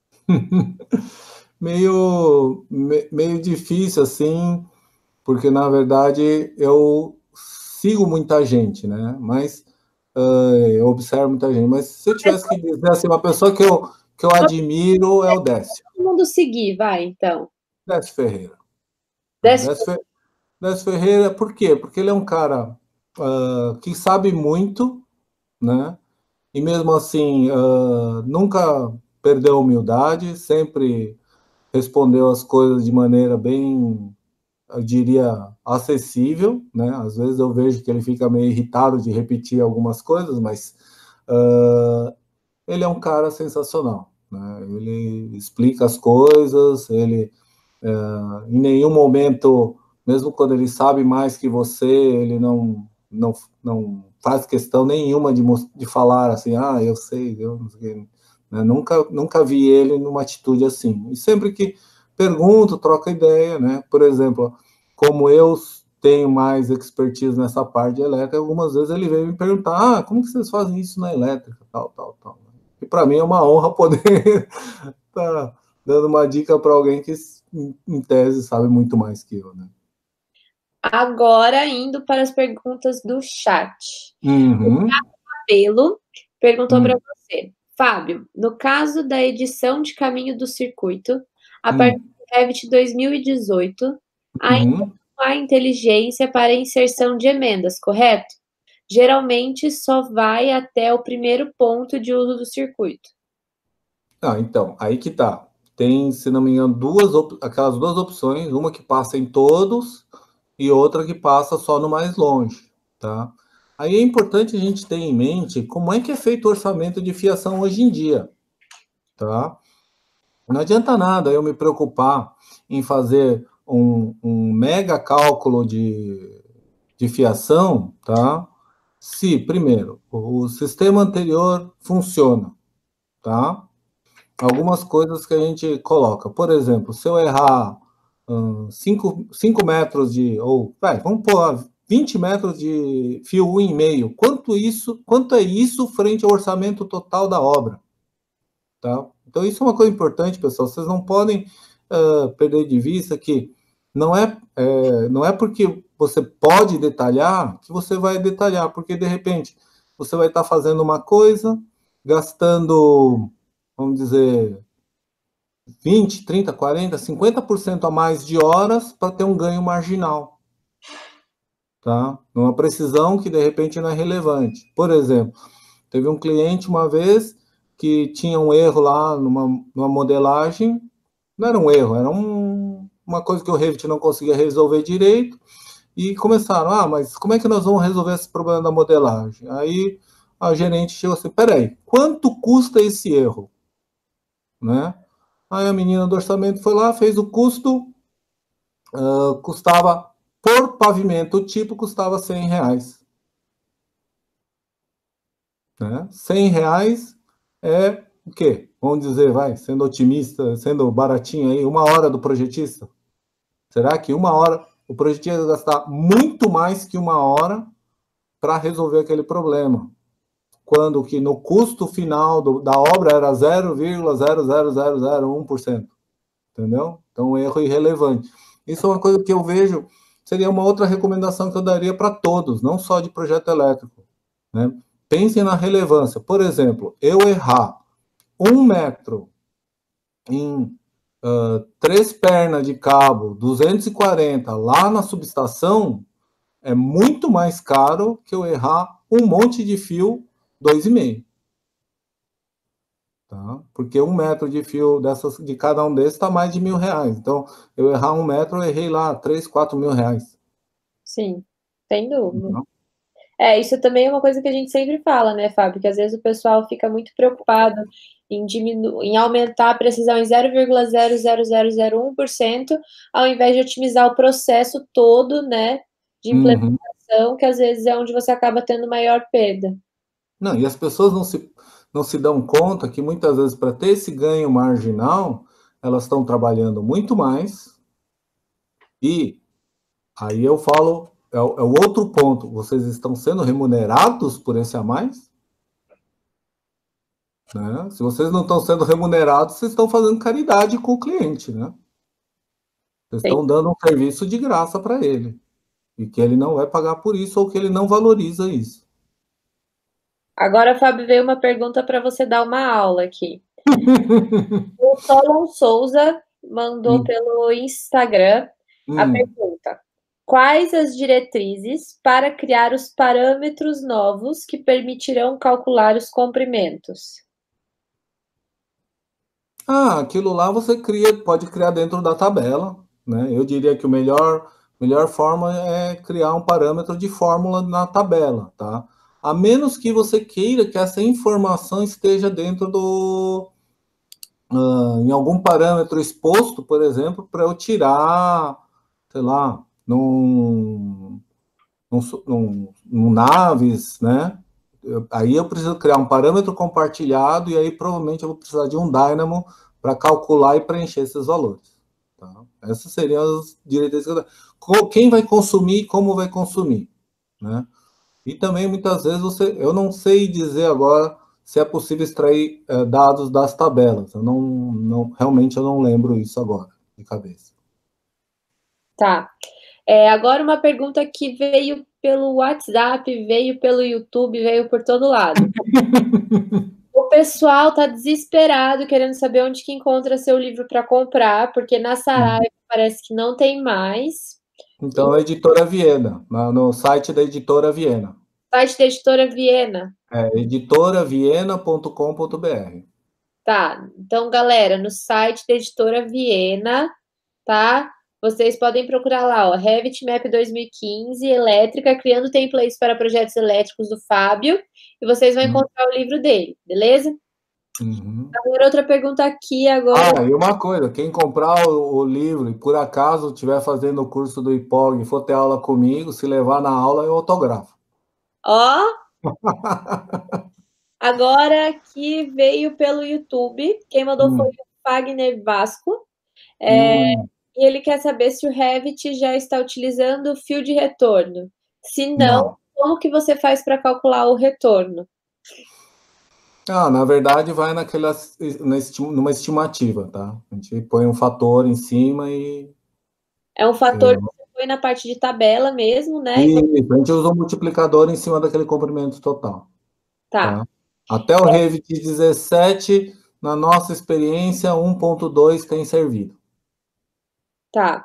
meio, me, meio difícil, assim, porque, na verdade, eu sigo muita gente, né? Mas uh, eu observo muita gente. Mas se eu tivesse que dizer assim, uma pessoa que eu, que eu admiro é o Décio. Todo mundo seguir, vai, então. Décio Ferreira. Décio, Décio Ferreira. Décio Ferreira, por quê? Porque ele é um cara uh, que sabe muito, né? E mesmo assim, uh, nunca perdeu a humildade, sempre respondeu as coisas de maneira bem, eu diria, acessível, né? Às vezes eu vejo que ele fica meio irritado de repetir algumas coisas, mas uh, ele é um cara sensacional, né? Ele explica as coisas, ele uh, em nenhum momento, mesmo quando ele sabe mais que você, ele não, não, não faz questão nenhuma de, de falar assim, ah, eu sei, eu não sei. Né? Nunca, nunca vi ele numa atitude assim. E sempre que pergunto, troca ideia, né? Por exemplo, como eu tenho mais expertise nessa parte de elétrica, algumas vezes ele veio me perguntar, ah, como que vocês fazem isso na elétrica, tal, tal, tal. E para mim é uma honra poder estar dando uma dica para alguém que, em tese, sabe muito mais que eu, né? Agora, indo para as perguntas do chat. Uhum. O Cabelo perguntou uhum. para você, Fábio, no caso da edição de caminho do circuito, a uhum. partir do Revit dois mil e dezoito, ainda Uhum. não há inteligência para inserção de emendas, correto? Geralmente só vai até o primeiro ponto de uso do circuito. Ah, então, aí que tá. Tem, se não me engano, duas op- aquelas duas opções, uma que passa em todos e outra que passa só no mais longe, tá? Aí é importante a gente ter em mente como é que é feito o orçamento de fiação hoje em dia, tá? Não adianta nada eu me preocupar em fazer um, um mega cálculo de, de fiação, tá? Se, primeiro, o sistema anterior funciona, tá? Algumas coisas que a gente coloca. Por exemplo, se eu errar cinco metros de, ou vai, vamos pôr vinte metros de fio um e meio, quanto isso, quanto é isso frente ao orçamento total da obra? Tá? Então, isso é uma coisa importante, pessoal. Vocês não podem uh, perder de vista que não é, é, não é porque você pode detalhar que você vai detalhar, porque de repente você vai estar fazendo uma coisa, gastando, vamos dizer, vinte, trinta, quarenta, cinquenta por cento a mais de horas para ter um ganho marginal, tá? Uma precisão que de repente não é relevante. Por exemplo, teve um cliente uma vez que tinha um erro lá numa, numa modelagem, não era um erro, era um, uma coisa que o Revit não conseguia resolver direito, e começaram, ah, mas como é que nós vamos resolver esse problema da modelagem? Aí a gerente chegou assim, peraí, quanto custa esse erro? Né? Aí a menina do orçamento foi lá, fez o custo, uh, custava, por pavimento, o tipo custava cem reais. Né? cem reais é o quê? Vamos dizer, vai, sendo otimista, sendo baratinho aí, uma hora do projetista? Será que uma hora, o projetista vai gastar muito mais que uma hora para resolver aquele problema? Quando que no custo final do, da obra era zero vírgula zero zero zero zero um por cento. Entendeu? Então, um erro irrelevante. Isso é uma coisa que eu vejo, seria uma outra recomendação que eu daria para todos, não só de projeto elétrico. Né? Pensem na relevância. Por exemplo, eu errar um metro em uh, três pernas de cabo, duzentos e quarenta, lá na subestação, é muito mais caro que eu errar um monte de fio dois e meio. Tá? Porque um metro de fio dessas, de cada um desses está mais de mil reais. Então, eu errar um metro, eu errei lá três, quatro mil reais. Sim, sem dúvida. Não? É, isso também é uma coisa que a gente sempre fala, né, Fábio? Que às vezes o pessoal fica muito preocupado em, diminu em aumentar a precisão em zero vírgula zero zero zero zero um por cento, ao invés de otimizar o processo todo, né, de implementação, uhum. Que às vezes é onde você acaba tendo maior perda. Não, e as pessoas não se, não se dão conta que muitas vezes, para ter esse ganho marginal, elas estão trabalhando muito mais. E aí eu falo, é o, é o outro ponto, vocês estão sendo remunerados por esse a mais? Né? Se vocês não estão sendo remunerados, vocês estão fazendo caridade com o cliente, né? Vocês Sim. estão dando um serviço de graça para ele. E que ele não vai pagar por isso ou que ele não valoriza isso. Agora, Fábio, veio uma pergunta para você dar uma aula aqui. O Solon Souza mandou hum. pelo Instagram hum. a pergunta: quais as diretrizes para criar os parâmetros novos que permitirão calcular os comprimentos? Ah, aquilo lá você cria, pode criar dentro da tabela, né? Eu diria que o melhor, melhor forma é criar um parâmetro de fórmula na tabela, tá? A menos que você queira que essa informação esteja dentro do, uh, em algum parâmetro exposto, por exemplo, para eu tirar, sei lá, num, num, num, num Naves, né? Eu, aí eu preciso criar um parâmetro compartilhado e aí provavelmente eu vou precisar de um Dynamo para calcular e preencher esses valores. Tá? Essas seriam as diretrizes. Quem vai consumir e como vai consumir. Né? E também, muitas vezes, você, eu não sei dizer agora se é possível extrair é, dados das tabelas. Eu não, não, realmente eu não lembro isso agora, de cabeça. Tá. É, agora uma pergunta que veio pelo WhatsApp, veio pelo YouTube, veio por todo lado. O pessoal tá desesperado, querendo saber onde que encontra seu livro para comprar, porque na Saraiva Uhum. parece que não tem mais. Então, a Editora Viena, no site da Editora Viena. Site da Editora Viena. É, editora viena ponto com ponto br. Tá, então, galera, no site da Editora Viena, tá? Vocês podem procurar lá, ó, Revit Map dois mil e quinze, elétrica, criando templates para projetos elétricos do Fábio, e vocês vão encontrar uhum. o livro dele, beleza? Uhum. Agora, outra pergunta aqui agora. Ah, e uma coisa, quem comprar o, o livro e por acaso estiver fazendo o curso do I P O G e for ter aula comigo, se levar na aula, eu autografo. Ó! Agora que veio pelo YouTube, quem mandou hum. foi o Fagner Vasco, é, hum. e ele quer saber se o Revit já está utilizando o fio de retorno. Se não, não. como que você faz para calcular o retorno? Ah, na verdade, vai naquela, numa estimativa, tá? A gente põe um fator em cima e... É um fator é. que você põe na parte de tabela mesmo, né? Isso, você... a gente usa um multiplicador em cima daquele comprimento total. Tá. tá? Até o é. Revit dezessete, na nossa experiência, um ponto dois tem servido. Tá.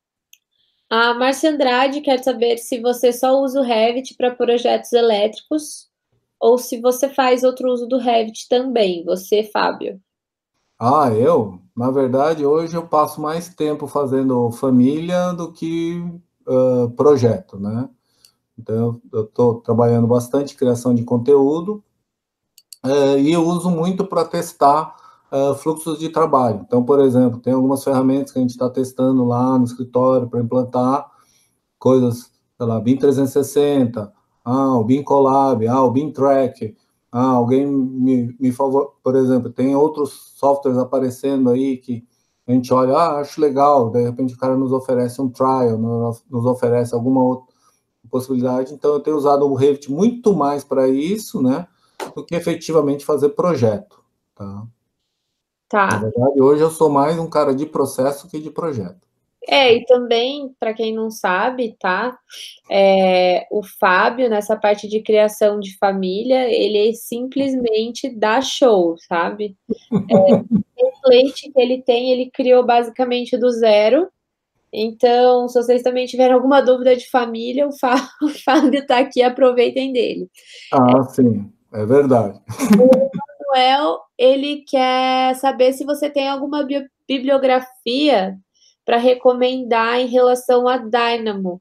A Márcia Andrade quer saber se você só usa o Revit para projetos elétricos ou se você faz outro uso do Revit também, você, Fábio. Ah, eu? Na verdade, hoje eu passo mais tempo fazendo família do que uh, projeto, né? Então, eu estou trabalhando bastante criação de conteúdo uh, e eu uso muito para testar uh, fluxos de trabalho. Então, por exemplo, tem algumas ferramentas que a gente está testando lá no escritório para implantar coisas, sei lá, B I M trezentos e sessenta, ah, o B I M Collab, ah, o B I M Track. Ah, alguém me, me favor, por exemplo, tem outros softwares aparecendo aí que a gente olha, ah, acho legal, de repente o cara nos oferece um trial, nos, nos oferece alguma outra possibilidade, então eu tenho usado o Revit muito mais para isso, né, do que efetivamente fazer projeto, tá? Tá. Na verdade, hoje eu sou mais um cara de processo que de projeto. É, e também, para quem não sabe, tá? É, o Fábio, nessa parte de criação de família, ele simplesmente dá show, sabe? É, o template que ele tem, ele criou basicamente do zero. Então, se vocês também tiverem alguma dúvida de família, o Fábio está aqui, aproveitem dele. Ah, é, sim, é verdade. O Manuel, ele quer saber se você tem alguma bibliografia para recomendar em relação a Dynamo.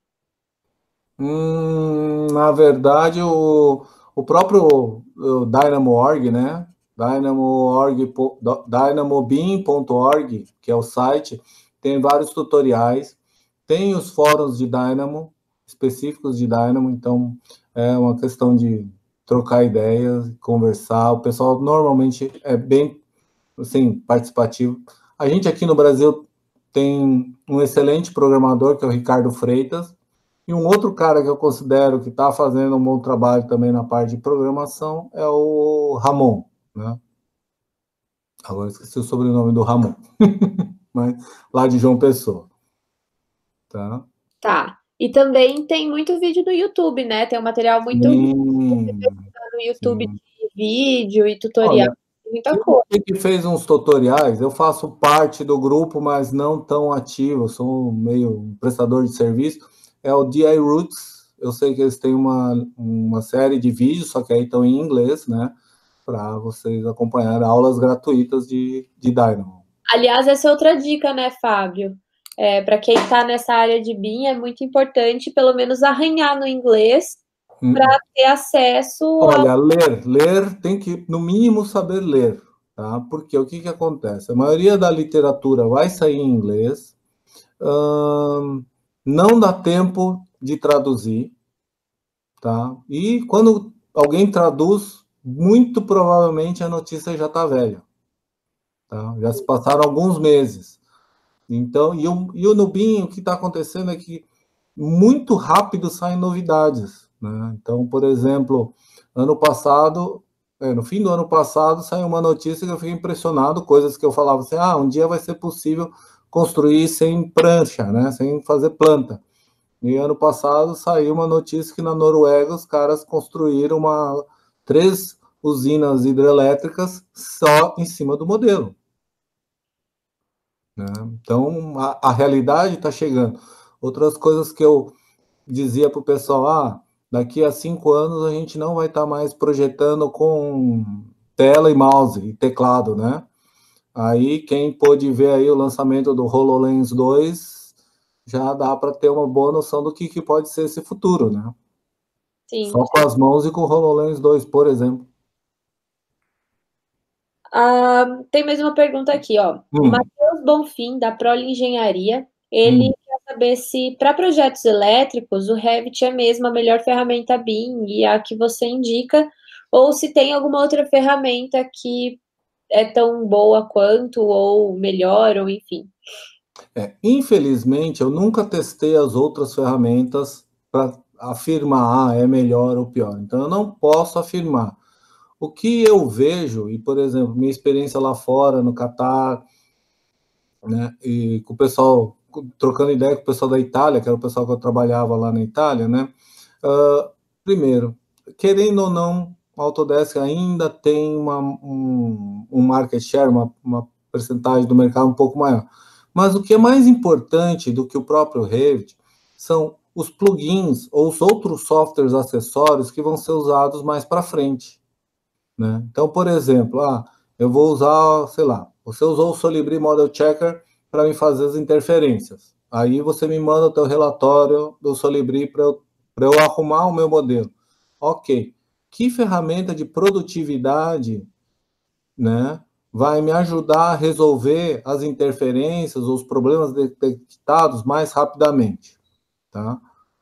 Hum, na verdade, o, o próprio o Dynamo ponto org, né? Dynamo ponto org, dynamo bin ponto org, que é o site, tem vários tutoriais, tem os fóruns de Dynamo, específicos de Dynamo, então é uma questão de trocar ideias, conversar. O pessoal normalmente é bem, assim, participativo. A gente aqui no Brasil tem um excelente programador, que é o Ricardo Freitas, e um outro cara que eu considero que está fazendo um bom trabalho também na parte de programação é o Ramon, né? Agora esqueci o sobrenome do Ramon, mas lá de João Pessoa. Tá? Tá. E também tem muito vídeo no YouTube, né? Tem um material muito sim, no YouTube sim. de vídeo e tutorial. Olha, muita coisa. que fez uns tutoriais, eu faço parte do grupo, mas não tão ativo, eu sou meio um prestador de serviço, é o D I Roots. Eu sei que eles têm uma, uma série de vídeos, só que aí estão em inglês, né, para vocês acompanhar aulas gratuitas de, de Dynamo. Aliás, essa é outra dica, né, Fábio? É, para quem está nessa área de B I M, é muito importante, pelo menos, arranhar no inglês, hum. para ter acesso... Olha, ao... ler, ler, tem que, no mínimo, saber ler, tá? Porque o que que acontece? A maioria da literatura vai sair em inglês, hum, não dá tempo de traduzir, tá? E quando alguém traduz, muito provavelmente a notícia já está velha, tá? Já se passaram alguns meses. Então, e o, e o Nubim, o que está acontecendo é que muito rápido saem novidades, né? Então, por exemplo, ano passado, é, no fim do ano passado, saiu uma notícia que eu fiquei impressionado, coisas que eu falava assim, ah, um dia vai ser possível construir sem prancha, né? Sem fazer planta. E ano passado saiu uma notícia que na Noruega os caras construíram uma, três usinas hidrelétricas só em cima do modelo. Né? Então, a, a realidade está chegando. Outras coisas que eu dizia para o pessoal, ah, daqui a cinco anos a gente não vai estar tá mais projetando com tela e mouse e teclado, né? Aí, quem pôde ver aí o lançamento do HoloLens dois, já dá para ter uma boa noção do que, que pode ser esse futuro, né? Sim. Só com as mãos e com o HoloLens dois, por exemplo. Ah, tem mais uma pergunta aqui, ó. Hum. O Matheus Bonfim, da Prole Engenharia, ele hum. quer saber se, para projetos elétricos, o Revit é mesmo a melhor ferramenta B I M e a que você indica, ou se tem alguma outra ferramenta que é tão boa quanto, ou melhor, ou enfim. É, infelizmente, eu nunca testei as outras ferramentas para afirmar, ah, é melhor ou pior. Então, eu não posso afirmar. O que eu vejo, e, por exemplo, minha experiência lá fora, no Catar, né, e com o pessoal, trocando ideia com o pessoal da Itália, que era o pessoal que eu trabalhava lá na Itália, né, uh, primeiro, querendo ou não, a Autodesk ainda tem uma, um, um market share, uma, uma percentagem do mercado um pouco maior. Mas o que é mais importante do que o próprio Revit são os plugins ou os outros softwares acessórios que vão ser usados mais para frente. Né? Então, por exemplo, ah, eu vou usar, sei lá, você usou o Solibri Model Checker para me fazer as interferências. Aí você me manda o teu relatório do Solibri para eu, para eu arrumar o meu modelo. Ok. Que ferramenta de produtividade, né, vai me ajudar a resolver as interferências, os problemas detectados mais rapidamente? Tá?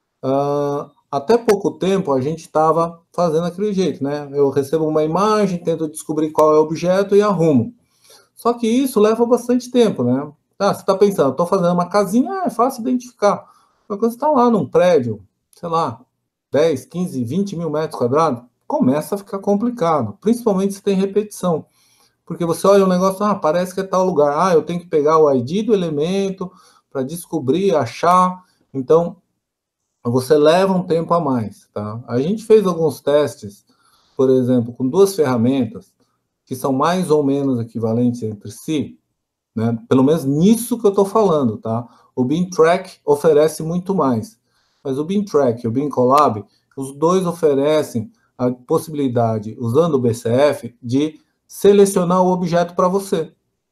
Uh, até pouco tempo a gente estava fazendo aquele jeito, né? Eu recebo uma imagem, tento descobrir qual é o objeto e arrumo. Só que isso leva bastante tempo, né? Ah, você está pensando, estou fazendo uma casinha, ah, é fácil identificar. Mas quando você está lá num prédio, sei lá, dez, quinze, vinte mil metros quadrados, começa a ficar complicado, principalmente se tem repetição. Porque você olha um negócio, ah, parece que é tal lugar. Ah, eu tenho que pegar o I D do elemento para descobrir, achar. Então, você leva um tempo a mais, tá? A gente fez alguns testes, por exemplo, com duas ferramentas que são mais ou menos equivalentes entre si, né? Pelo menos nisso que eu estou falando, tá? O BIMtrack oferece muito mais, mas o BIMtrack e o BIMCollab, os dois oferecem a possibilidade, usando o B C F, de selecionar o objeto para você,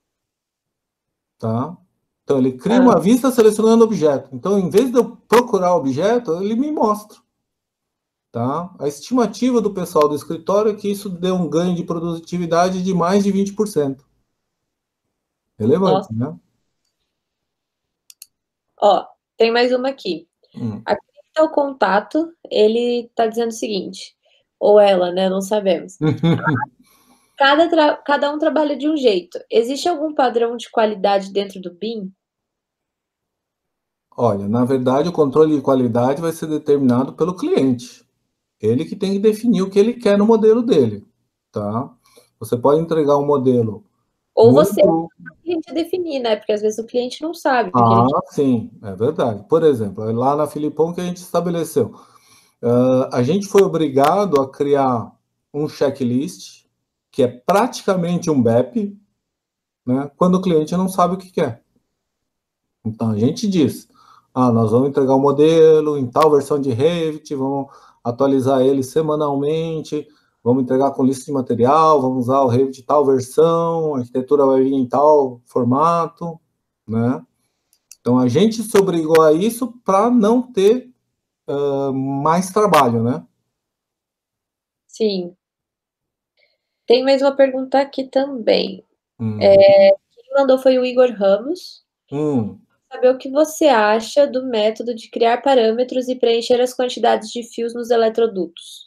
tá? Então, ele cria uma vista selecionando o objeto. Então, em vez de eu procurar o objeto, ele me mostra. Tá? A estimativa do pessoal do escritório é que isso deu um ganho de produtividade de mais de vinte por cento. Relevante, Nossa. né? Ó, tem mais uma aqui. Hum. Aqui está o contato, ele está dizendo o seguinte, ou ela, né? Não sabemos. Cada, tra... Cada um trabalha de um jeito. Existe algum padrão de qualidade dentro do B I M? Olha, na verdade, o controle de qualidade vai ser determinado pelo cliente. Ele que tem que definir o que ele quer no modelo dele, tá? Você pode entregar um modelo Ou muito... você é o cliente a definir, né? Porque às vezes o cliente não sabe. Ah, ele... sim, é verdade. Por exemplo, lá na Filipão que a gente estabeleceu. Uh, a gente foi obrigado a criar um checklist, que é praticamente um B E P, né, quando o cliente não sabe o que quer. Então, a gente diz, ah, nós vamos entregar o um modelo em tal versão de Revit, vamos atualizar ele semanalmente, vamos entregar com lista de material, vamos usar o Revit em tal versão, a arquitetura vai vir em tal formato, né? Então, a gente se obrigou a isso para não ter uh, mais trabalho, né? Sim. Tem mais uma pergunta aqui também. Uhum. É, quem mandou foi o Igor Ramos. Hum. Saber o que você acha do método de criar parâmetros e preencher as quantidades de fios nos eletrodutos.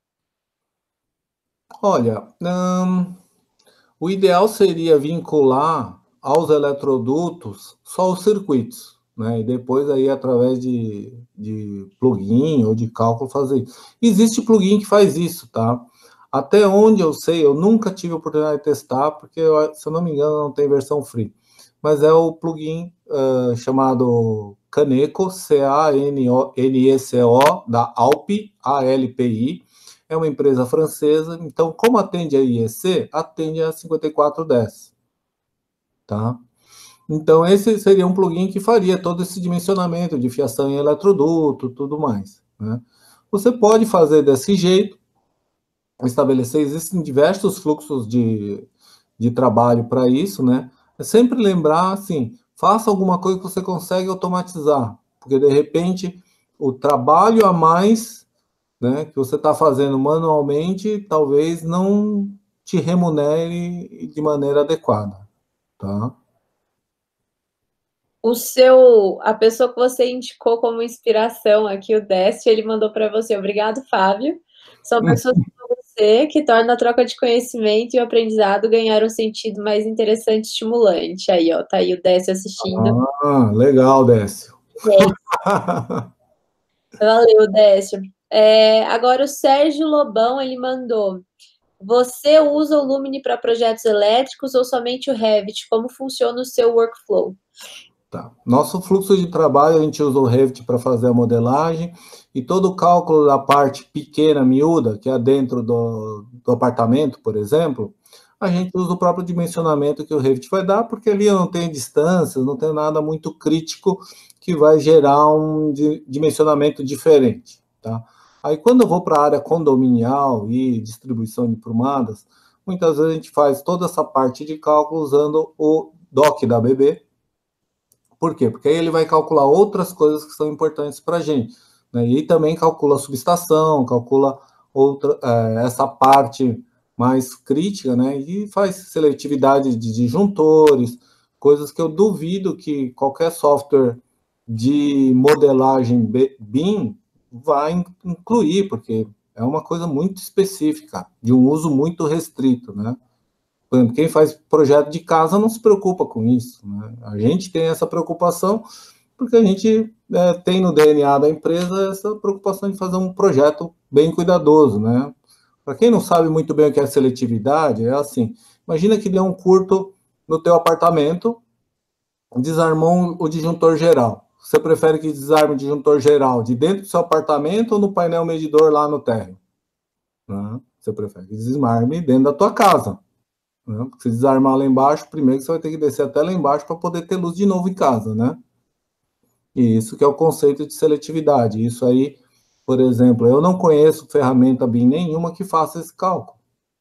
Olha, hum, o ideal seria vincular aos eletrodutos só os circuitos, né? E depois aí através de, de plugin ou de cálculo fazer isso. Existe plugin que faz isso, tá? Até onde eu sei, eu nunca tive a oportunidade de testar, porque se eu não me engano não tem versão free. Mas é o plugin uh, chamado Caneco, C A N E C O, da Alpi, A L P I. é uma empresa francesa, então, como atende a I E C, atende a cinquenta e quatro dez, tá? Então, esse seria um plugin que faria todo esse dimensionamento de fiação em eletroduto, tudo mais, né? Você pode fazer desse jeito, estabelecer, existem diversos fluxos de, de trabalho para isso, né? É sempre lembrar, assim, faça alguma coisa que você consegue automatizar, porque, de repente, o trabalho a mais, né, que você está fazendo manualmente, talvez não te remunere de maneira adequada, tá? O seu, a pessoa que você indicou como inspiração aqui, o Décio, ele mandou para você: obrigado, Fábio. São pessoas como você que tornam a troca de conhecimento e o aprendizado ganhar um sentido mais interessante e estimulante. Aí, ó, tá aí o Décio assistindo. Ah, legal, Décio. É. Valeu, Décio. É, agora o Sérgio Lobão, ele mandou: você usa o Lumine para projetos elétricos ou somente o Revit? Como funciona o seu workflow? Tá. Nosso fluxo de trabalho, a gente usa o Revit para fazer a modelagem e todo o cálculo da parte pequena, miúda, que é dentro do, do apartamento, por exemplo, a gente usa o próprio dimensionamento que o Revit vai dar, porque ali não tem distâncias, não tem nada muito crítico que vai gerar um dimensionamento diferente, tá? Aí, quando eu vou para a área condominial e distribuição de prumadas, muitas vezes a gente faz toda essa parte de cálculo usando o D O C da B B. Por quê? Porque aí ele vai calcular outras coisas que são importantes para a gente, né? E também calcula a subestação, calcula outra, é, essa parte mais crítica, né? E faz seletividade de disjuntores, coisas que eu duvido que qualquer software de modelagem B I M vai incluir, porque é uma coisa muito específica, de um uso muito restrito, né? Por exemplo, quem faz projeto de casa não se preocupa com isso, né? A gente tem essa preocupação porque a gente é, tem no D N A da empresa essa preocupação de fazer um projeto bem cuidadoso, né? Para quem não sabe muito bem o que é seletividade, é assim, imagina que deu um curto no teu apartamento, desarmou o disjuntor geral. Você prefere que desarme o disjuntor geral de dentro do seu apartamento ou no painel medidor lá no térreo? Né? Você prefere que desarme dentro da tua casa. Né? Se desarmar lá embaixo, primeiro você vai ter que descer até lá embaixo para poder ter luz de novo em casa, né? E isso que é o conceito de seletividade. Isso aí, por exemplo, eu não conheço ferramenta B I M nenhuma que faça esse cálculo.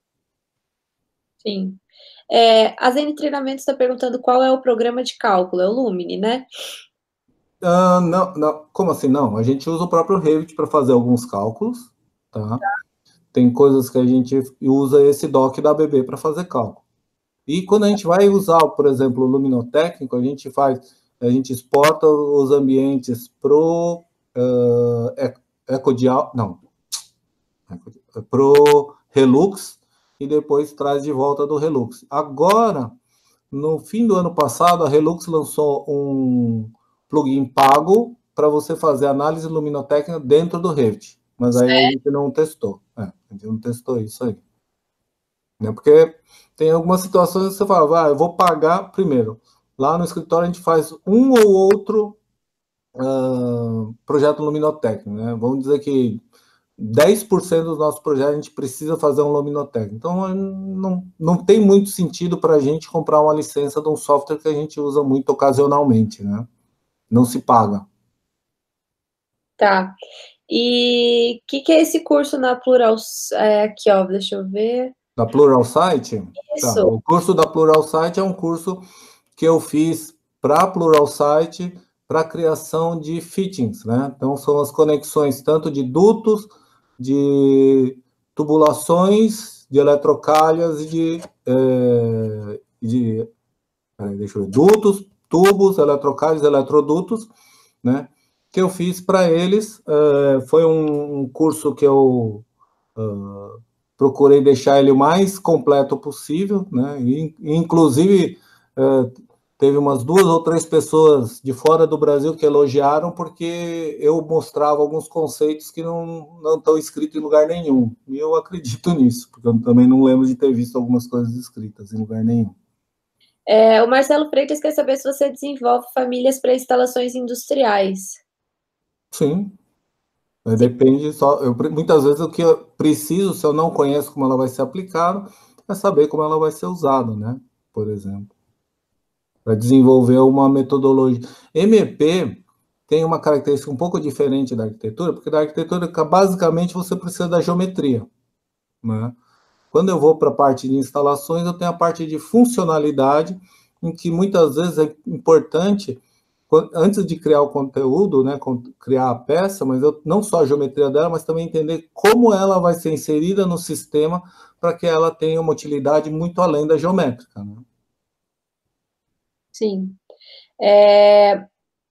Sim. É, a Zen Treinamentos está perguntando qual é o programa de cálculo, é o Lumine, né? Ah, não, não, como assim não? A gente usa o próprio Revit para fazer alguns cálculos, tá? Tem coisas que a gente usa esse doc da B B para fazer cálculo. E quando a gente vai usar, por exemplo, o luminotécnico, a gente faz, a gente exporta os ambientes pro uh, EcoDial, não, pro Relux e depois traz de volta do Relux. Agora, no fim do ano passado, a Relux lançou um plugin pago para você fazer análise luminotécnica dentro do Revit, mas aí a gente não testou, é, a gente não testou isso aí. Né? Porque tem algumas situações que você fala, ah, eu vou pagar primeiro. Lá no escritório a gente faz um ou outro uh, projeto luminotécnico, né? Vamos dizer que dez por cento dos nossos projetos a gente precisa fazer um luminotécnico. Então não, não tem muito sentido para a gente comprar uma licença de um software que a gente usa muito ocasionalmente, né? Não se paga. Tá. E o que, que é esse curso na Plural? É, aqui, ó, deixa eu ver. Da Pluralsight? Isso. Tá. O curso da Pluralsight é um curso que eu fiz para a Pluralsight para criação de fittings, né? Então, são as conexões tanto de dutos, de tubulações, de eletrocalhas e de, é, de peraí, deixa eu ver, dutos, tubos, eletrocalhas, eletrodutos, né? Que eu fiz para eles. É, foi um, um curso que eu uh, procurei deixar ele o mais completo possível, né? E, inclusive, uh, teve umas duas ou três pessoas de fora do Brasil que elogiaram porque eu mostrava alguns conceitos que não, não estão escritos em lugar nenhum. E eu acredito nisso, porque eu também não lembro de ter visto algumas coisas escritas em lugar nenhum. É, o Marcelo Freitas quer saber se você desenvolve famílias para instalações industriais. Sim. Depende só, eu, muitas vezes o que eu preciso, se eu não conheço como ela vai ser aplicada, é saber como ela vai ser usada, né? Por exemplo, para desenvolver uma metodologia. M P tem uma característica um pouco diferente da arquitetura, porque da arquitetura, basicamente, você precisa da geometria, né? Quando eu vou para a parte de instalações, eu tenho a parte de funcionalidade, em que muitas vezes é importante, antes de criar o conteúdo, né, criar a peça, mas eu, não só a geometria dela, mas também entender como ela vai ser inserida no sistema para que ela tenha uma utilidade muito além da geométrica, né? Sim. É...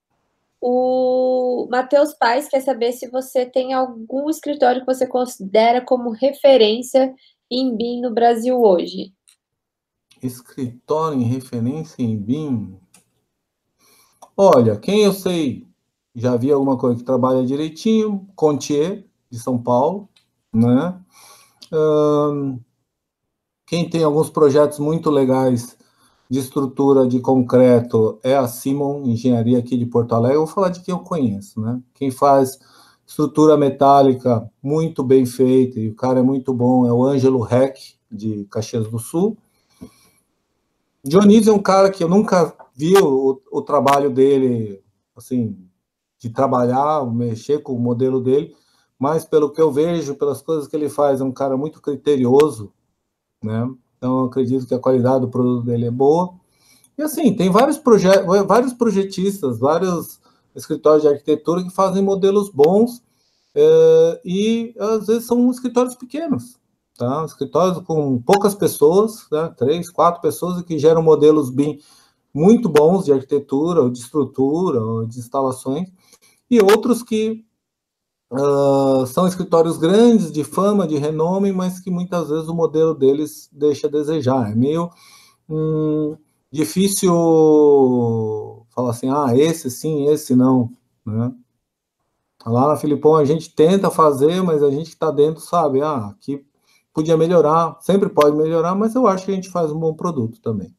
O Matheus Paes quer saber se você tem algum escritório que você considera como referência em B I M no Brasil hoje. Escritório em referência em B I M? Olha, quem eu sei, já vi alguma coisa que trabalha direitinho, Contier, de São Paulo, né? Hum, quem tem alguns projetos muito legais de estrutura de concreto é a Simon Engenharia aqui de Porto Alegre. Eu vou falar de quem eu conheço, né? Quem faz estrutura metálica muito bem feita, e o cara é muito bom, é o Ângelo Heck, de Caxias do Sul. Dionísio é um cara que eu nunca vi o, o trabalho dele, assim, de trabalhar, mexer com o modelo dele, mas pelo que eu vejo, pelas coisas que ele faz, é um cara muito criterioso, né? Então, eu acredito que a qualidade do produto dele é boa. E assim, tem vários projetos, vários projetistas, vários escritórios de arquitetura que fazem modelos bons, é, e às vezes são escritórios pequenos, tá? Escritórios com poucas pessoas, né? Três, quatro pessoas, e que geram modelos bem muito bons de arquitetura, ou de estrutura, ou de instalações, e outros que uh, são escritórios grandes, de fama, de renome, mas que muitas vezes o modelo deles deixa a desejar. É meio hum, difícil falar assim, ah, esse sim, esse não, né? Lá na Filipão a gente tenta fazer, mas a gente que está dentro sabe, ah, aqui podia melhorar, sempre pode melhorar, mas eu acho que a gente faz um bom produto também.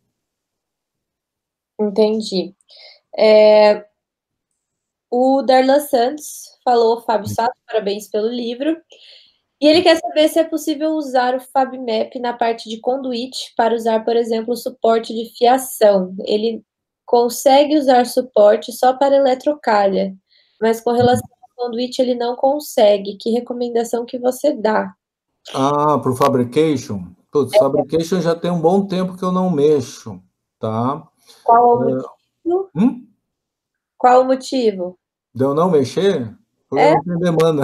Entendi. É... O Darlan Santos falou, Fábio Sato, parabéns pelo livro. E ele quer saber se é possível usar o FabMap na parte de conduíte para usar, por exemplo, o suporte de fiação. Ele consegue usar suporte só para eletrocalha, mas com relação ao conduíte ele não consegue. Que recomendação que você dá? Ah, para o Fabrication? Putz, É. Fabrication já tem um bom tempo que eu não mexo, tá? Qual o motivo? É... Hum? Qual o motivo? De eu não mexer? Porque É? não tem demanda.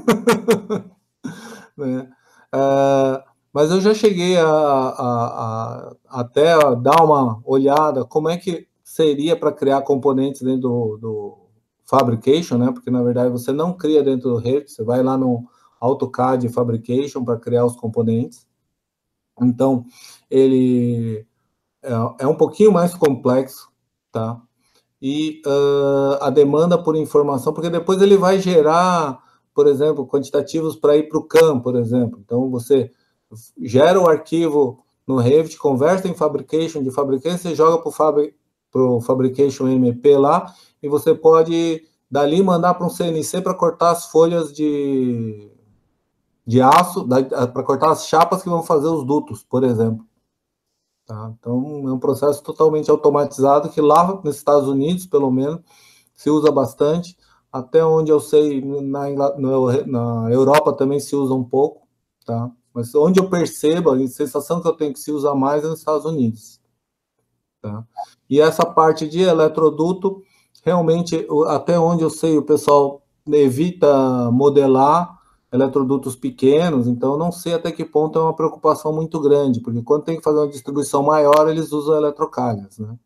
Né? É, mas eu já cheguei a, a, a até a dar uma olhada como é que seria para criar componentes dentro do, do Fabrication, né? Porque na verdade você não cria dentro do Revit, você vai lá no AutoCAD Fabrication para criar os componentes. Então ele é, é um pouquinho mais complexo, tá? E uh, a demanda por informação, porque depois ele vai gerar, por exemplo, quantitativos para ir para o C A M, por exemplo. Então, você gera o arquivo no Revit, conversa em Fabrication, de Fabrication, você joga para o Fabri Fabrication M P lá, e você pode, dali, mandar para um C N C para cortar as folhas de, de aço, para cortar as chapas que vão fazer os dutos, por exemplo. Tá? Então, é um processo totalmente automatizado que lá nos Estados Unidos, pelo menos, se usa bastante. Até onde eu sei, na, na Europa também se usa um pouco. Tá? Mas onde eu percebo, a sensação que eu tenho que se usa mais é nos Estados Unidos. Tá? E essa parte de eletroduto, realmente, até onde eu sei, o pessoal evita modelar eletrodutos pequenos, então eu não sei até que ponto é uma preocupação muito grande, porque quando tem que fazer uma distribuição maior, eles usam eletrocalhas, né?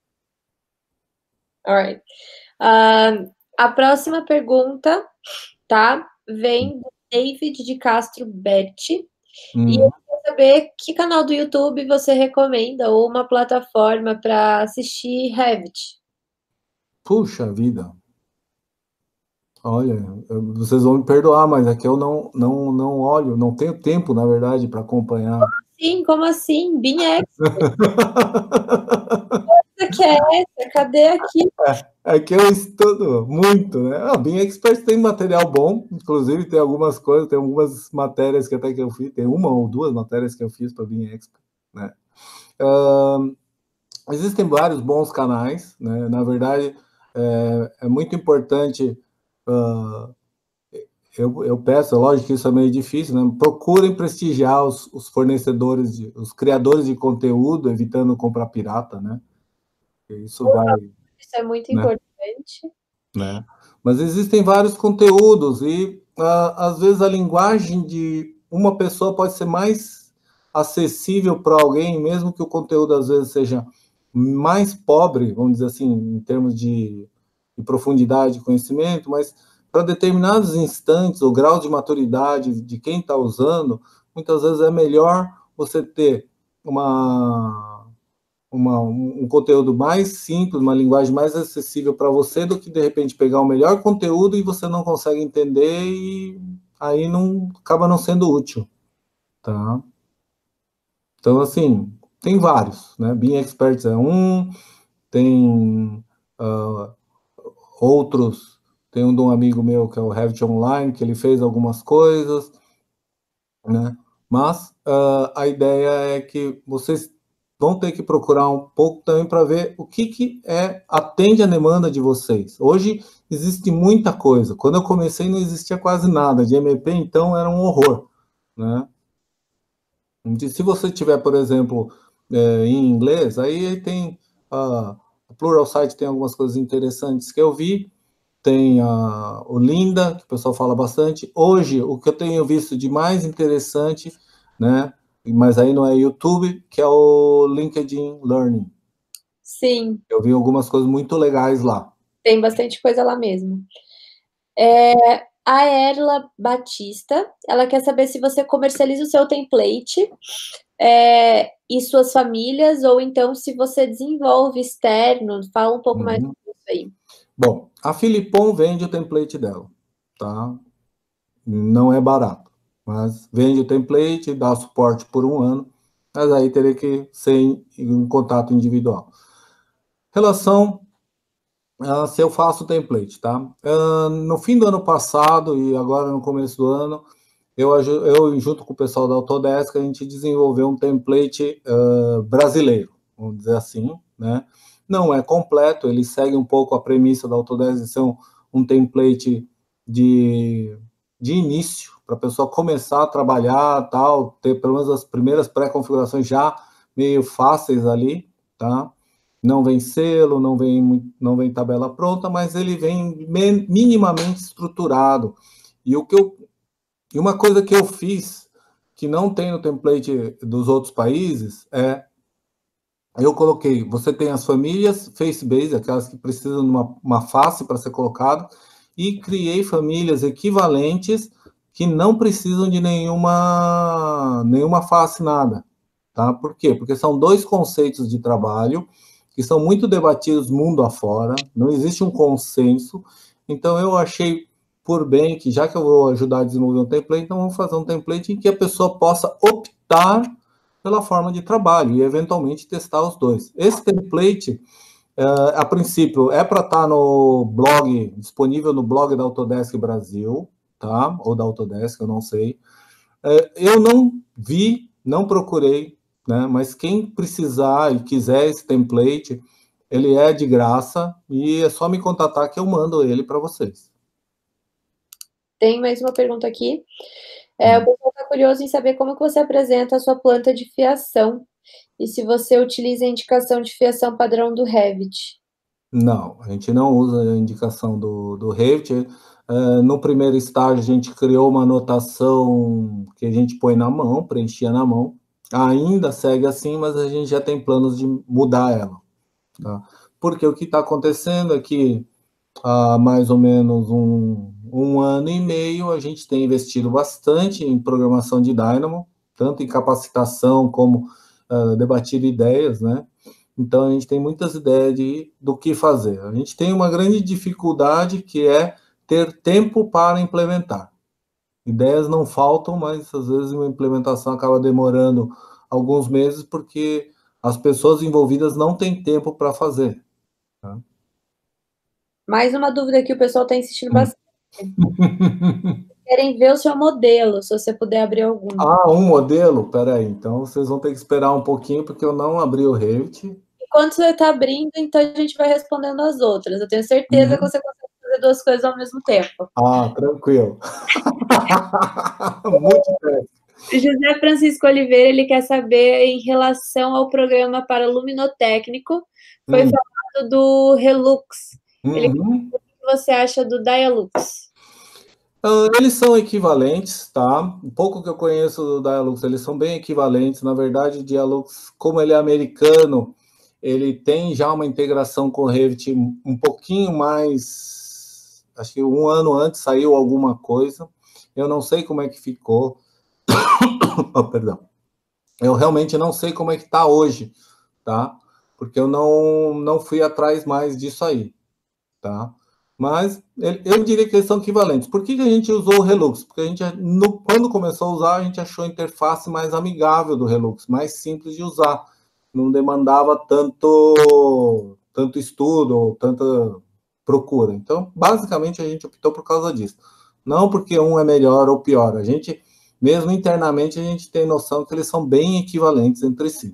Alright. Uh, a próxima pergunta, tá? Vem do David de Castro Berti. Hum. E eu quero saber que canal do YouTube você recomenda ou uma plataforma para assistir Revit. Puxa vida. Olha, vocês vão me perdoar, mas aqui eu não, não, não olho, não tenho tempo, na verdade, para acompanhar. Sim, como assim? B I M Expert. Coisa que é essa? Cadê aqui? é que eu estudo muito, né? Ah, Bean Expert tem material bom, inclusive tem algumas coisas, tem algumas matérias que até que eu fiz, tem uma ou duas matérias que eu fiz para Bean Expert, né? Uh, existem vários bons canais, né? Na verdade, é, é muito importante. Uh, eu, eu peço, é lógico que isso é meio difícil, né? Procurem prestigiar os, os fornecedores, de, os criadores de conteúdo, evitando comprar pirata, né? Isso vai, Isso é muito né? importante. Né? Mas existem vários conteúdos e ah, às vezes a linguagem de uma pessoa pode ser mais acessível para alguém, mesmo que o conteúdo às vezes seja mais pobre, vamos dizer assim, em termos de, de profundidade de conhecimento, mas para determinados instantes, o grau de maturidade de quem está usando, muitas vezes é melhor você ter uma uma, um, um conteúdo mais simples, uma linguagem mais acessível para você, do que de repente pegar o melhor conteúdo e você não consegue entender e aí não acaba não sendo útil, tá? Então, assim, tem vários, né? Bean Experts é um, tem uh, outros, tem um de um amigo meu que é o Revit Online, que ele fez algumas coisas, né? Mas uh, a ideia é que vocês vão ter que procurar um pouco também para ver o que, que é, atende a demanda de vocês. Hoje existe muita coisa. Quando eu comecei não existia quase nada. De M P, então, era um horror, né? Se você tiver, por exemplo, é, em inglês, aí tem a uh, Pluralsight tem algumas coisas interessantes que eu vi. Tem a, o Linda, que o pessoal fala bastante. Hoje, o que eu tenho visto de mais interessante, né? Mas aí não é YouTube, que é o LinkedIn Learning. Sim. Eu vi algumas coisas muito legais lá. Tem bastante coisa lá mesmo. É, a Erla Batista, ela quer saber se você comercializa o seu template é, e suas famílias, ou então se você desenvolve externo. Fala um pouco uhum. mais sobre isso aí. Bom, a Filipon vende o template dela, tá? Não é barato, mas vende o template, dá suporte por um ano, mas aí teria que ser em, em contato individual. Relação uh, se eu faço o template, tá? Uh, no fim do ano passado e agora no começo do ano, eu, eu junto com o pessoal da Autodesk, a gente desenvolveu um template uh, brasileiro, vamos dizer assim, né? Não é completo, ele segue um pouco a premissa da Autodesk de ser um, um template de, de início, para a pessoa começar a trabalhar, tal, ter pelo menos as primeiras pré-configurações já meio fáceis ali, tá? Não vem selo, não vem, não vem tabela pronta, mas ele vem minimamente estruturado. E o que eu, e uma coisa que eu fiz, que não tem no template dos outros países, é eu coloquei, você tem as famílias face-based, aquelas que precisam de uma, uma face para ser colocado, e criei famílias equivalentes que não precisam de nenhuma, nenhuma face, nada. Tá? Por quê? Porque são dois conceitos de trabalho que são muito debatidos mundo afora, não existe um consenso, então eu achei por bem que, já que eu vou ajudar a desenvolver um template, então vamos fazer um template em que a pessoa possa optar pela forma de trabalho e, eventualmente, testar os dois. Esse template, uh, a princípio, é para estar no blog, disponível no blog da Autodesk Brasil, tá? Ou da Autodesk, eu não sei. Uh, eu não vi, não procurei, né? Mas quem precisar e quiser esse template, ele é de graça e é só me contatar que eu mando ele para vocês. Tem mais uma pergunta aqui. É, hum. O pessoal está curioso em saber como que você apresenta a sua planta de fiação e se você utiliza a indicação de fiação padrão do Revit. Não, a gente não usa a indicação do, do Revit. Uh, no primeiro estágio, a gente criou uma anotação que a gente põe na mão, preenchia na mão. Ainda segue assim, mas a gente já tem planos de mudar ela. Tá? Porque o que está acontecendo é que há mais ou menos um, um ano e meio, a gente tem investido bastante em programação de Dynamo, tanto em capacitação como uh, debatido ideias, né? Então, a gente tem muitas ideias de, do que fazer. A gente tem uma grande dificuldade, que é ter tempo para implementar. Ideias não faltam, mas às vezes uma implementação acaba demorando alguns meses, porque as pessoas envolvidas não têm tempo para fazer. Tá? Mais uma dúvida que o pessoal está insistindo Hum. bastante. Querem ver o seu modelo, se você puder abrir algum. Ah, um modelo? Espera aí, então vocês vão ter que esperar um pouquinho, porque eu não abri o Revit. Enquanto você está abrindo, então a gente vai respondendo as outras. Eu tenho certeza Uhum. que você consegue fazer duas coisas ao mesmo tempo. Ah, tranquilo. Multitask. José Francisco Oliveira, ele quer saber em relação ao programa para luminotécnico, foi Hum. falado do Relux. Ele Uhum. o que você acha do Dialux? Uh, eles são equivalentes, tá? Um pouco que eu conheço do Dialux, eles são bem equivalentes. Na verdade, o Dialux, como ele é americano, ele tem já uma integração com o Revit um pouquinho mais... Acho que um ano antes saiu alguma coisa. Eu não sei como é que ficou. Oh, perdão. Eu realmente não sei como é que está hoje, tá? Porque eu não, não fui atrás mais disso aí, tá? Mas eu diria que eles são equivalentes. Por que, que a gente usou o Relux? Porque a gente, no, quando começou a usar, a gente achou a interface mais amigável do Relux, mais simples de usar. Não demandava tanto, tanto estudo ou tanta procura. Então, basicamente, a gente optou por causa disso. Não porque um é melhor ou pior. A gente, mesmo internamente, a gente tem noção que eles são bem equivalentes entre si.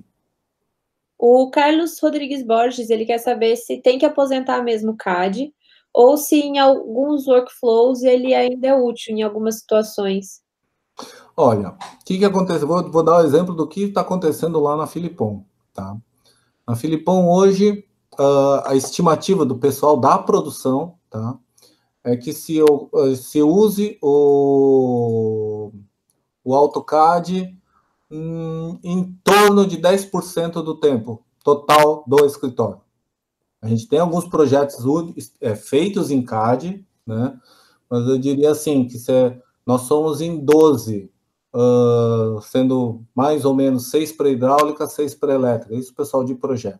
O Carlos Rodrigues Borges, ele quer saber se tem que aposentar mesmo o C A D ou se em alguns workflows ele ainda é útil em algumas situações. Olha, o que, que acontece? Vou, vou dar o um exemplo do que está acontecendo lá na Filipom, tá? Na Filipom, hoje, uh, a estimativa do pessoal da produção, tá? É que se, eu, se use o, o AutoCAD hum, em torno de dez por cento do tempo total do escritório. A gente tem alguns projetos é, feitos em C A D, né? Mas eu diria assim, que se é, nós somos em doze, uh, sendo mais ou menos seis para hidráulica, seis para elétrica, isso pessoal de projeto.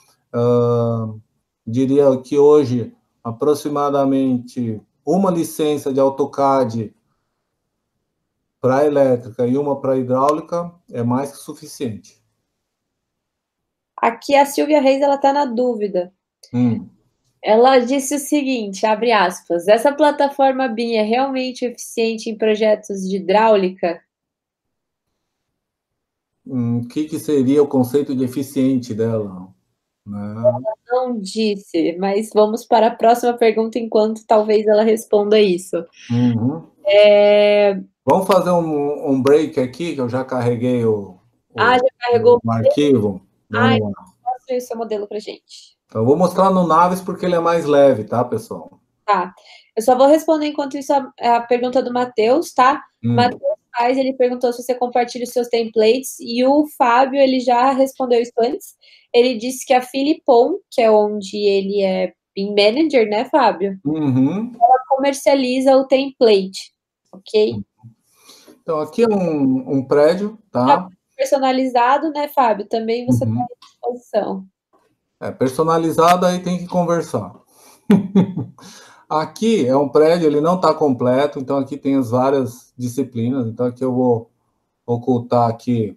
Uh, diria que hoje, aproximadamente uma licença de AutoCAD para elétrica e uma para hidráulica é mais que suficiente. Aqui a Silvia Reis, ela está na dúvida. Hum. Ela disse o seguinte, abre aspas, essa plataforma B I M é realmente eficiente em projetos de hidráulica? O hum, que, que seria o conceito de eficiente dela? Né? Ela não disse, mas vamos para a próxima pergunta, enquanto talvez ela responda isso. Uhum. É... Vamos fazer um, um break aqui, que eu já carreguei o, o, ah, já carregou o arquivo. Ai, Vamos lá. mostra aí o seu modelo para gente. Então, eu vou mostrar no Naves porque ele é mais leve, tá, pessoal? Tá. Eu só vou responder enquanto isso a, a pergunta do Matheus, tá? Hum. Matheus Paz, ele perguntou se você compartilha os seus templates e o Fábio, ele já respondeu isso antes. Ele disse que a Filipom, que é onde ele é B I M Manager, né, Fábio? Uhum. Ela comercializa o template, ok? Então, aqui é um, um prédio, tá? Personalizado, né, Fábio? Também você Uhum. está à disposição. É, personalizado, aí tem que conversar. Aqui é um prédio, ele não está completo, então aqui tem as várias disciplinas. Então aqui eu vou ocultar aqui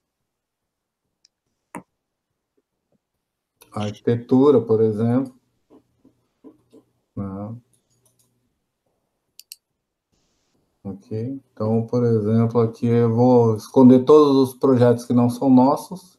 a arquitetura, por exemplo. Né? Ok. Então, por exemplo, aqui eu vou esconder todos os projetos que não são nossos.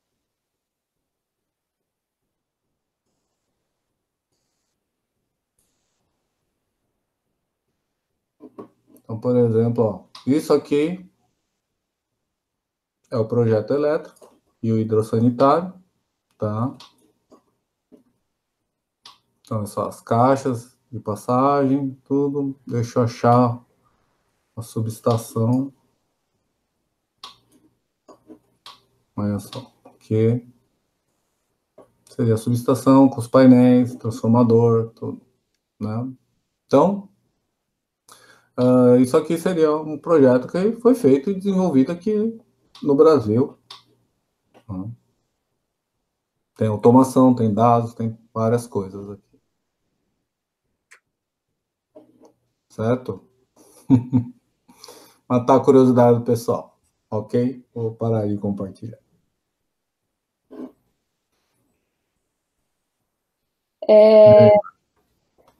Então, por exemplo, ó, isso aqui é o projeto elétrico e o hidrossanitário, tá? Então, só as caixas de passagem, tudo. Deixa eu achar a subestação. Olha só, aqui seria a subestação com os painéis, transformador, tudo, né? Então, uh, isso aqui seria um projeto que foi feito e desenvolvido aqui no Brasil. Né? Tem automação, tem dados, tem várias coisas aqui. Certo? Matar a curiosidade do pessoal. Ok? Vou parar de compartilhar. É...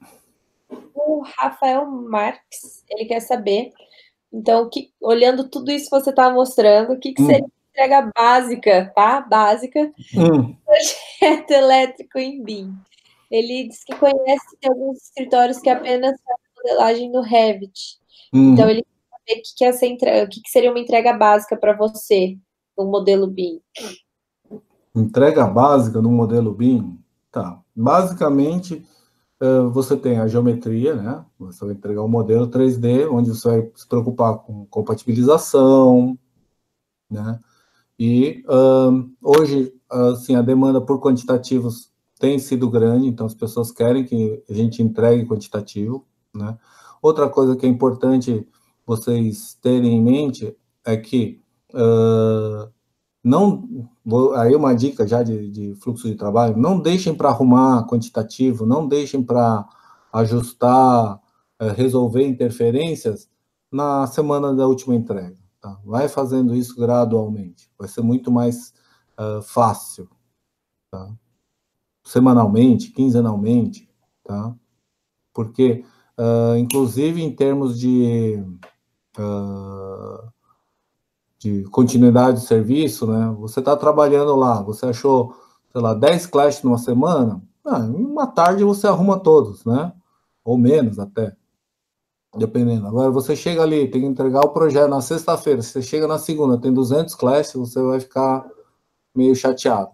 Rafael Marques, ele quer saber, então, que, olhando tudo isso que você está mostrando, o que, que seria hum. entrega básica, tá? Básica, Hum. projeto elétrico em B I M. Ele diz que conhece alguns escritórios que apenas fazem modelagem no Revit. Uhum. Então, ele quer saber o que, que, é essa entrega, o que, que seria uma entrega básica para você, no modelo B I M. Entrega básica no modelo B I M? Tá. Basicamente, você tem a geometria, né? Você vai entregar um modelo três D, onde você vai se preocupar com compatibilização, né? E um, hoje, assim, a demanda por quantitativos tem sido grande, então as pessoas querem que a gente entregue quantitativo, né? Outra coisa que é importante vocês terem em mente é que uh, não, aí uma dica já de, de fluxo de trabalho, não deixem para arrumar quantitativo, não deixem para ajustar, resolver interferências na semana da última entrega. Tá? Vai fazendo isso gradualmente, vai ser muito mais uh, fácil. Tá? Semanalmente, quinzenalmente, tá? Porque, uh, inclusive, em termos de... Uh, de continuidade de serviço, né? Você está trabalhando lá, você achou, sei lá, dez clashes numa semana, ah, em uma tarde você arruma todos, né? Ou menos até, dependendo. Agora, você chega ali, tem que entregar o projeto na sexta-feira, você chega na segunda, tem duzentos clashes, você vai ficar meio chateado.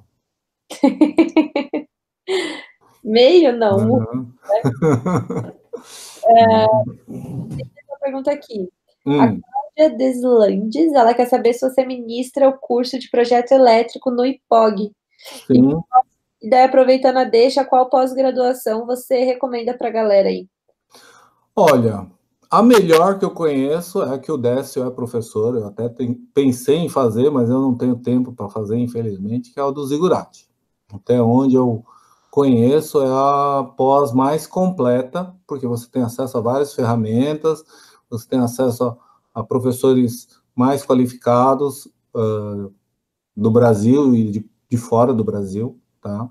Meio, não. Uhum. Né? É, tem uma pergunta aqui. Hum. A Cláudia Deslandes, ela quer saber se você ministra o curso de projeto elétrico no I P O G. Sim. E daí, aproveitando a deixa, qual pós-graduação você recomenda para a galera aí? Olha, a melhor que eu conheço é que o Décio é professor, eu até tem, pensei em fazer, mas eu não tenho tempo para fazer, infelizmente, que é o do Zigurati. Até onde eu conheço é a pós mais completa, porque você tem acesso a várias ferramentas, você tem acesso a, a professores mais qualificados uh, do Brasil e de, de fora do Brasil, tá?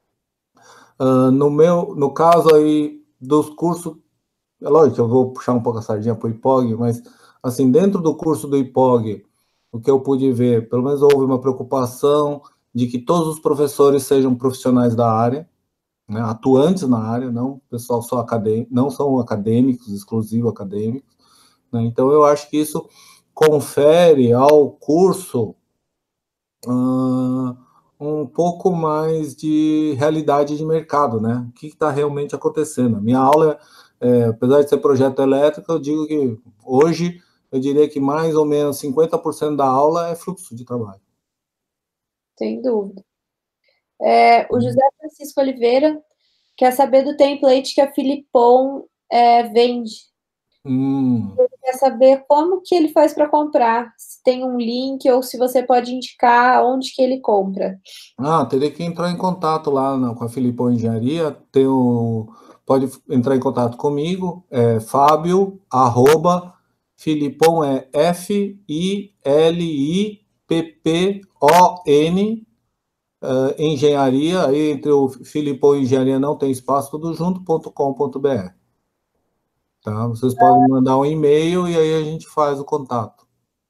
Uh, no meu, no caso aí dos cursos, é lógico que eu vou puxar um pouco a sardinha para o I P O G, mas, assim, dentro do curso do I P O G, o que eu pude ver, pelo menos houve uma preocupação de que todos os professores sejam profissionais da área, né, atuantes na área, não pessoal só acadêmico, não são acadêmicos, exclusivo acadêmicos, né, então eu acho que isso confere ao curso uh, um pouco mais de realidade de mercado, né, o que está realmente acontecendo. A minha aula é É, apesar de ser projeto elétrico, eu digo que hoje, eu diria que mais ou menos cinquenta por cento da aula é fluxo de trabalho. Sem dúvida. É, o José Francisco Oliveira quer saber do template que a Filipon é, vende. Hum. Ele quer saber como que ele faz para comprar, se tem um link ou se você pode indicar onde que ele compra. Ah, teria que entrar em contato lá na, com a Filipon Engenharia, tem o, pode entrar em contato comigo, é Fábio, arroba, Filipon é F I L I P P O N, uh, engenharia, aí entre o Filipon e engenharia não tem espaço, tudo junto, ponto com ponto br. Tá? Vocês podem mandar um e-mail e aí a gente faz o contato.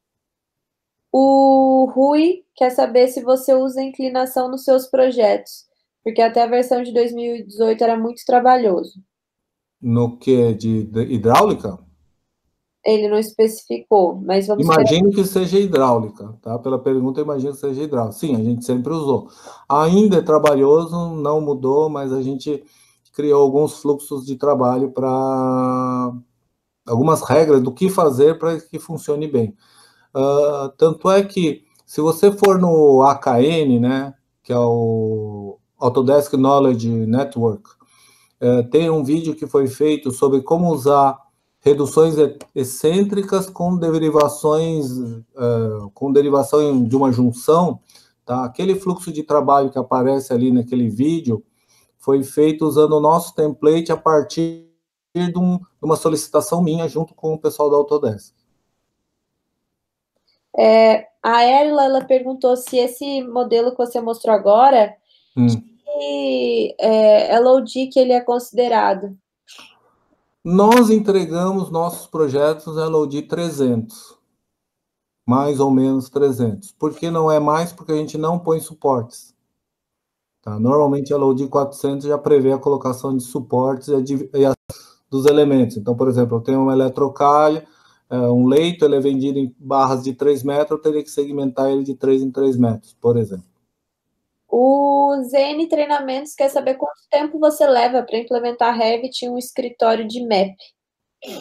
O Rui quer saber se você usa inclinação nos seus projetos, porque até a versão de dois mil e dezoito era muito trabalhoso. No que? De, de hidráulica? Ele não especificou, mas vamos Imagino que seja hidráulica, tá? Pela pergunta, imagino que seja hidráulica. Sim, a gente sempre usou. Ainda é trabalhoso, não mudou, mas a gente criou alguns fluxos de trabalho para algumas regras do que fazer para que funcione bem. Uh, tanto é que, se você for no A K N, né, que é o Autodesk Knowledge Network, uh, tem um vídeo que foi feito sobre como usar reduções excêntricas com derivações, uh, com derivação de uma junção, tá? Aquele fluxo de trabalho que aparece ali naquele vídeo foi feito usando o nosso template a partir de, um, de uma solicitação minha junto com o pessoal da Autodesk. É, a Erla, ela perguntou se esse modelo que você mostrou agora, Hum. que é, L O D que ele é considerado. Nós entregamos nossos projetos L O D trezentos. Mais ou menos trezentos. Por que não é mais? Porque a gente não põe suportes. Tá? Normalmente, L O D quatrocentos já prevê a colocação de suportes e a, e a, dos elementos. Então, por exemplo, eu tenho uma eletrocalha, um leito, ele é vendido em barras de três metros, eu teria que segmentar ele de três em três metros, por exemplo. O Z N Treinamentos quer saber quanto tempo você leva para implementar Revit em um escritório de M E P.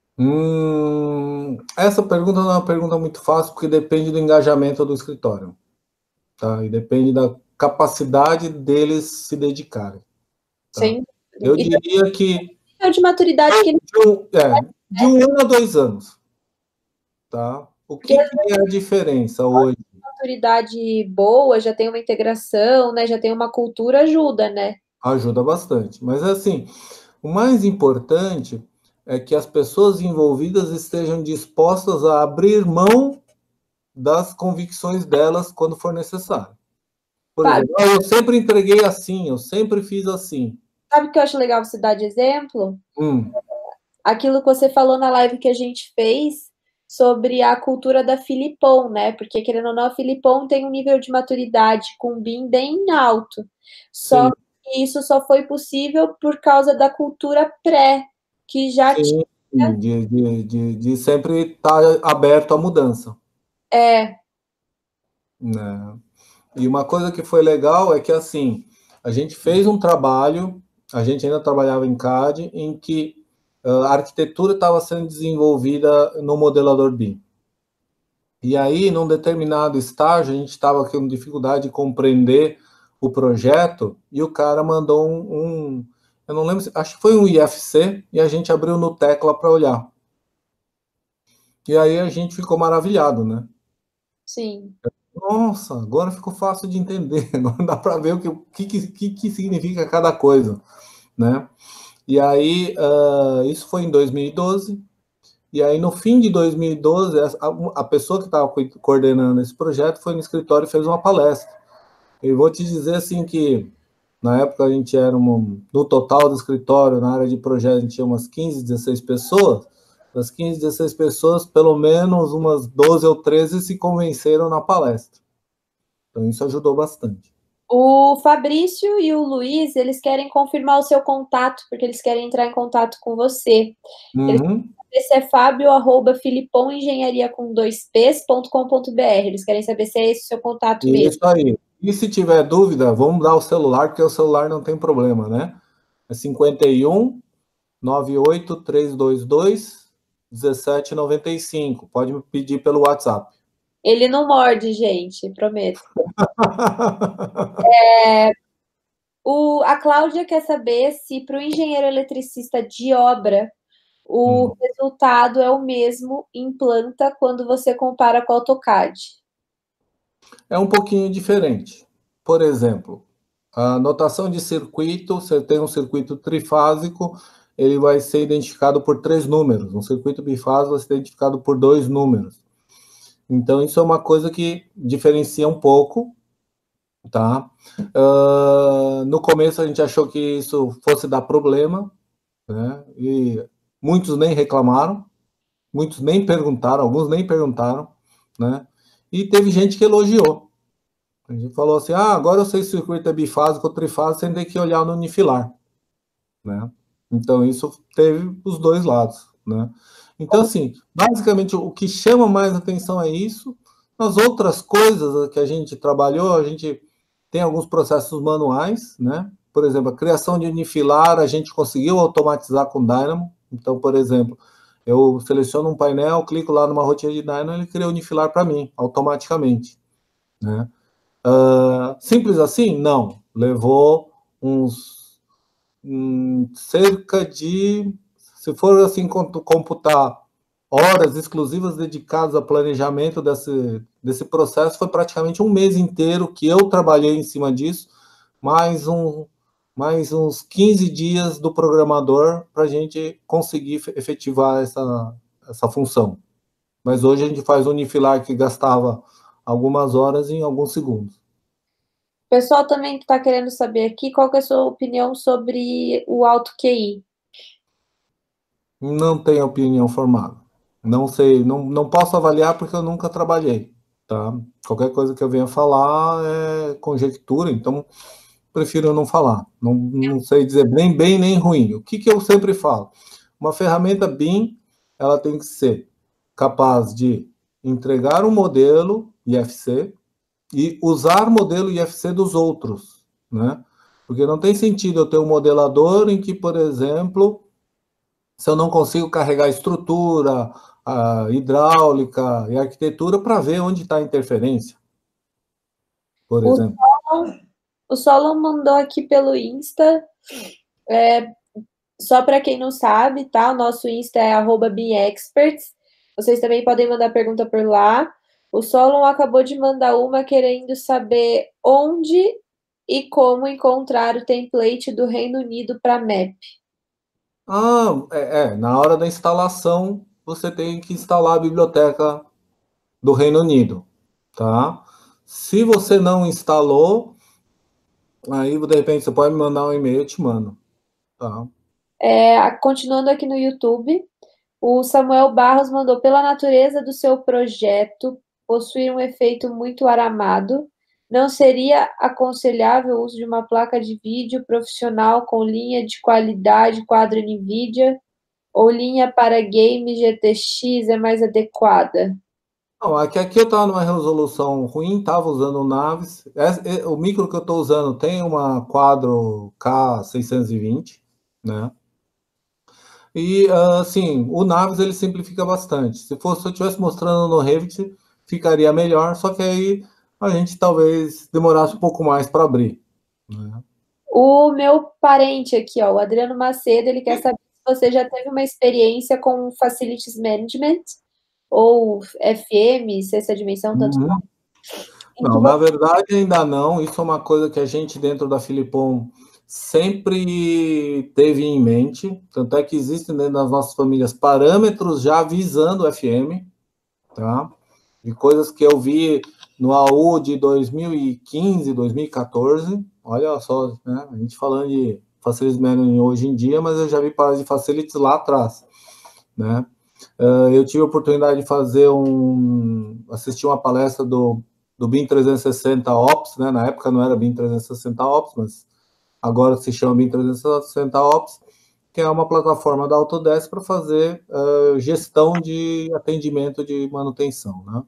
Hum, essa pergunta não é uma pergunta muito fácil, porque depende do engajamento do escritório. Tá? E depende da capacidade deles se dedicarem. Tá? Sim. Eu diria que... de maturidade que... De um, é, de um ano a dois anos. Tá? O que, que é a diferença hoje? Maturidade boa, já tem uma integração, né? Já tem uma cultura, ajuda, né? Ajuda bastante. Mas, assim, o mais importante é que as pessoas envolvidas estejam dispostas a abrir mão das convicções delas quando for necessário. Por Fábio, exemplo, eu sempre entreguei assim, eu sempre fiz assim. Sabe o que eu acho legal você dar de exemplo? Hum. Aquilo que você falou na live que a gente fez sobre a cultura da Filipon, né? Porque, querendo ou não, a Filipon tem um nível de maturidade com o B I M bem alto. Só Sim. que isso só foi possível por causa da cultura pré, que já Sim, tinha... De, de, de, de sempre estar aberto à mudança. É. Né? E uma coisa que foi legal é que, assim, a gente fez um trabalho, a gente ainda trabalhava em C A D, em que uh, a arquitetura estava sendo desenvolvida no modelador B I M. E aí, num determinado estágio, a gente estava com dificuldade de compreender o projeto, e o cara mandou um, um eu não lembro, acho que foi um I F C, e a gente abriu no Tecla para olhar. E aí a gente ficou maravilhado, né? Sim. Nossa, agora ficou fácil de entender, agora dá para ver o que, que, que, que significa cada coisa, né? E aí, uh, isso foi em dois mil e doze, e aí no fim de dois mil e doze, a, a pessoa que estava coordenando esse projeto foi no escritório e fez uma palestra. Eu vou te dizer assim que, na época a gente era, uma, no total do escritório, na área de projeto, a gente tinha umas quinze, dezesseis pessoas. Das quinze, dezesseis pessoas, pelo menos umas doze ou treze se convenceram na palestra. Então, isso ajudou bastante. O Fabrício e o Luiz, eles querem confirmar o seu contato, porque eles querem entrar em contato com você. Uhum. Eles querem saber se é fábio, arroba, filiponengenharia com dois p's, ponto com ponto br. Eles querem saber se é esse o seu contato mesmo. Isso aí. E se tiver dúvida, vamos dar o celular, porque o celular não tem problema, né? É cinquenta e um, noventa e oito, trezentos e vinte e dois, dezessete noventa e cinco. Pode me pedir pelo WhatsApp. Ele não morde, gente, prometo. é, o, a Cláudia quer saber se para o engenheiro eletricista de obra o hum. resultado é o mesmo em planta quando você compara com o AutoCAD. É um pouquinho diferente. Por exemplo, a notação de circuito, você tem um circuito trifásico, ele vai ser identificado por três números. Um circuito bifásico vai ser identificado por dois números. Então, isso é uma coisa que diferencia um pouco, tá? Uh, no começo, a gente achou que isso fosse dar problema, né? E muitos nem reclamaram, muitos nem perguntaram, alguns nem perguntaram, né? E teve gente que elogiou. A gente falou assim, ah, agora eu sei se o circuito é bifásico ou trifásico, sem ter que olhar no unifilar, né? Então, isso teve os dois lados, né? Então, assim, basicamente, o que chama mais atenção é isso. As outras coisas que a gente trabalhou, a gente tem alguns processos manuais, né? Por exemplo, a criação de unifilar, a gente conseguiu automatizar com Dynamo. Então, por exemplo, eu seleciono um painel, clico lá numa rotina de Dynamo, ele cria o unifilar para mim, automaticamente, né? Uh, simples assim? Não. Levou uns hum, cerca de, se for assim computar horas exclusivas dedicadas ao planejamento desse, desse processo, foi praticamente um mês inteiro que eu trabalhei em cima disso, mais, um, mais uns quinze dias do programador para a gente conseguir efetivar essa, essa função. Mas hoje a gente faz um unifilar que gastava algumas horas em alguns segundos. O pessoal também está querendo saber aqui qual que é a sua opinião sobre o Auto Q I. Não tenho opinião formada. Não sei, não, não posso avaliar porque eu nunca trabalhei, tá? Qualquer coisa que eu venha falar é conjectura, então prefiro não falar. Não, não sei dizer nem bem nem ruim. O que, que eu sempre falo? Uma ferramenta B I M, ela tem que ser capaz de entregar um modelo I F C e usar modelo I F C dos outros, né? Porque não tem sentido eu ter um modelador em que, por exemplo, se eu não consigo carregar a estrutura, a hidráulica e a arquitetura para ver onde está a interferência, por O exemplo. Solon, o Solon mandou aqui pelo Insta, é, só para quem não sabe, tá? O nosso Insta é arroba bimexperts. Vocês também podem mandar pergunta por lá. O Solon acabou de mandar uma querendo saber onde e como encontrar o template do Reino Unido para map. Ah, é, é, na hora da instalação, você tem que instalar a biblioteca do Reino Unido, tá? Se você não instalou, aí de repente você pode me mandar um e-mail, eu te mando, tá? É, continuando aqui no YouTube, o Samuel Barros mandou: pela natureza do seu projeto possuir um efeito muito aramado, não seria aconselhável o uso de uma placa de vídeo profissional com linha de qualidade quadro NVIDIA ou linha para game G T X é mais adequada? Não, aqui, aqui eu estava numa resolução ruim, estava usando Naves. É- é- o micro que eu estou usando tem uma Quadro K seiscentos e vinte, né? E, assim, o Naves ele simplifica bastante. Se fosse, se eu estivesse mostrando no Revit, ficaria melhor, só que aí a gente talvez demorasse um pouco mais para abrir, né? O meu parente aqui, ó, o Adriano Macedo, ele quer saber se você já teve uma experiência com Facilities Management ou F M, sexta dimensão, tanto Uhum. em que Não, na você... verdade ainda não. Isso é uma coisa que a gente dentro da Filipon sempre teve em mente. Tanto é que existem dentro das nossas famílias parâmetros já visando o F M, tá? De coisas que eu vi no A U de dois mil e quinze, dois mil e quatorze. Olha só, né? A gente falando de Facilities Management hoje em dia, mas eu já vi para de Facilities lá atrás, né? Uh, eu tive a oportunidade de fazer um, assistir uma palestra do, do BIM trezentos e sessenta Ops, né? Na época não era BIM trezentos e sessenta Ops, mas agora se chama BIM trezentos e sessenta Ops, que é uma plataforma da Autodesk para fazer uh, gestão de atendimento de manutenção, né?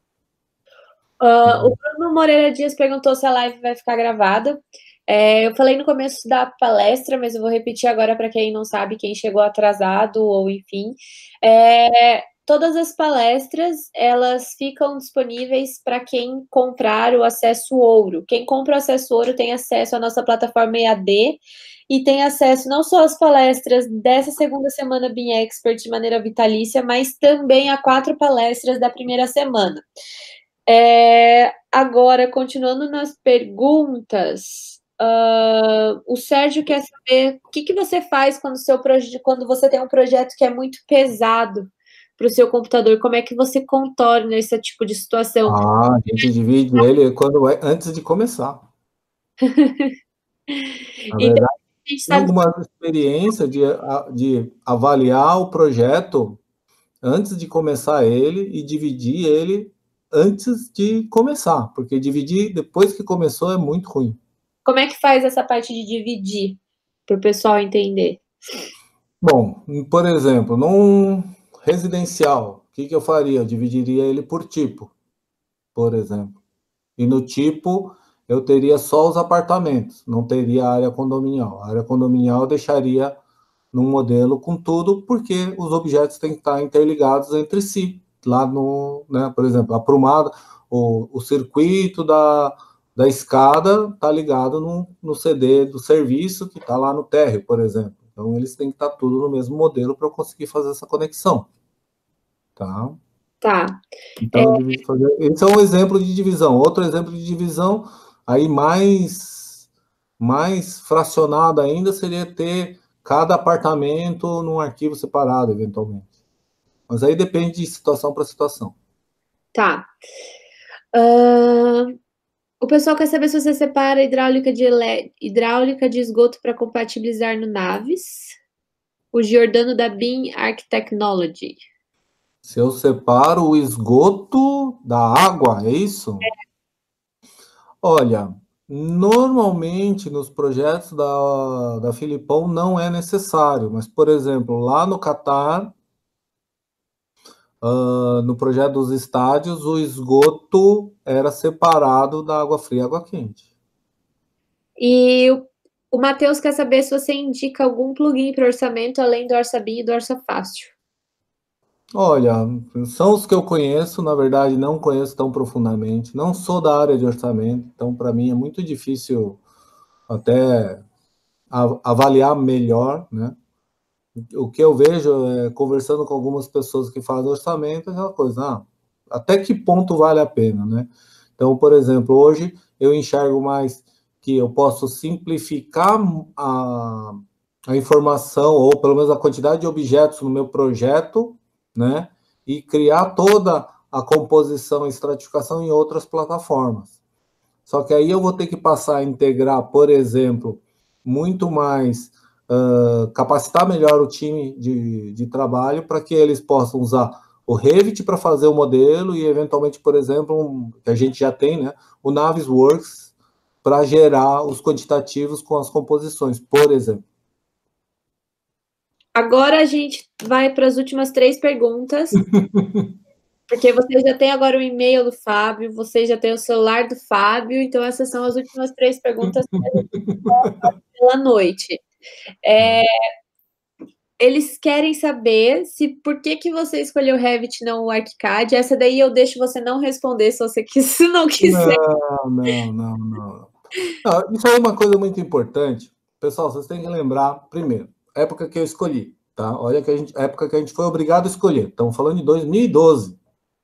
Uh, o Bruno Moreira Dias perguntou se a live vai ficar gravada. É, eu falei no começo da palestra, mas eu vou repetir agora para quem não sabe, quem chegou atrasado ou enfim. É, todas as palestras, elas ficam disponíveis para quem comprar o acesso ouro. Quem compra o acesso ouro tem acesso à nossa plataforma E A D e tem acesso não só às palestras dessa segunda semana BIM Expert de maneira vitalícia, mas também a quatro palestras da primeira semana. É, agora, continuando nas perguntas, uh, o Sérgio quer saber o que, que você faz quando, seu quando você tem um projeto que é muito pesado para o seu computador, como é que você contorna esse tipo de situação? Ah, a gente divide ele quando é, antes de começar. Na Então, verdade, a gente tem sabe. alguma experiência de, de avaliar o projeto antes de começar ele e dividir ele antes de começar, porque dividir depois que começou é muito ruim. Como é que faz essa parte de dividir para o pessoal entender? Bom, por exemplo, num residencial, o que, que eu faria? Eu dividiria ele por tipo, por exemplo. E no tipo, eu teria só os apartamentos, não teria a área condominial. A área condominial eu deixaria num modelo com tudo, porque os objetos têm que estar interligados entre si. Lá no, né, por exemplo, a prumada, o, o circuito da, da escada está ligado no, no C D do serviço que está lá no térreo, por exemplo. Então, eles têm que estar tudo no mesmo modelo para eu conseguir fazer essa conexão. Tá? Tá. É, Então, eu divido fazer. Esse é um exemplo de divisão. Outro exemplo de divisão, aí mais, mais fracionado ainda, seria ter cada apartamento num arquivo separado, eventualmente. Mas aí depende de situação para situação. tá. Uh, o pessoal quer saber se você separa hidráulica de, ele... hidráulica de esgoto para compatibilizar no Naves. O Giordano da Beam Architechnology. Se eu separo o esgoto da água, é isso? É. Olha, normalmente nos projetos da, da Filipão não é necessário, mas, por exemplo, lá no Catar, uh, no projeto dos estádios, o esgoto era separado da água fria e água quente. E o, o Matheus quer saber se você indica algum plugin para orçamento além do OrçaBeam e do OrçaFácil. Olha, são os que eu conheço, na verdade não conheço tão profundamente, não sou da área de orçamento, então para mim é muito difícil até avaliar melhor, né? O que eu vejo é, conversando com algumas pessoas que fazem orçamento, é aquela coisa, ah, até que ponto vale a pena, né? Então, por exemplo, hoje eu enxergo mais que eu posso simplificar a, a informação, ou pelo menos a quantidade de objetos no meu projeto, né? E criar toda a composição e estratificação em outras plataformas. Só que aí eu vou ter que passar a integrar, por exemplo, muito mais, uh, capacitar melhor o time de, de trabalho para que eles possam usar o Revit para fazer o modelo e, eventualmente, por exemplo, um, que a gente já tem, né, o Navisworks para gerar os quantitativos com as composições, por exemplo. Agora a gente vai para as últimas três perguntas. Porque você já tem agora o e-mail do Fábio, você já tem o celular do Fábio, então essas são as últimas três perguntas pela noite. É, eles querem saber se por que, que você escolheu o Revit, não o ArchiCAD. Essa daí eu deixo você não responder se você quis, se não quiser. Não, não, não, não. Não, isso é uma coisa muito importante. Pessoal, vocês têm que lembrar, primeiro, a época que eu escolhi, tá? Olha que a gente, a época que a gente foi obrigado a escolher. Estamos falando de dois mil e doze.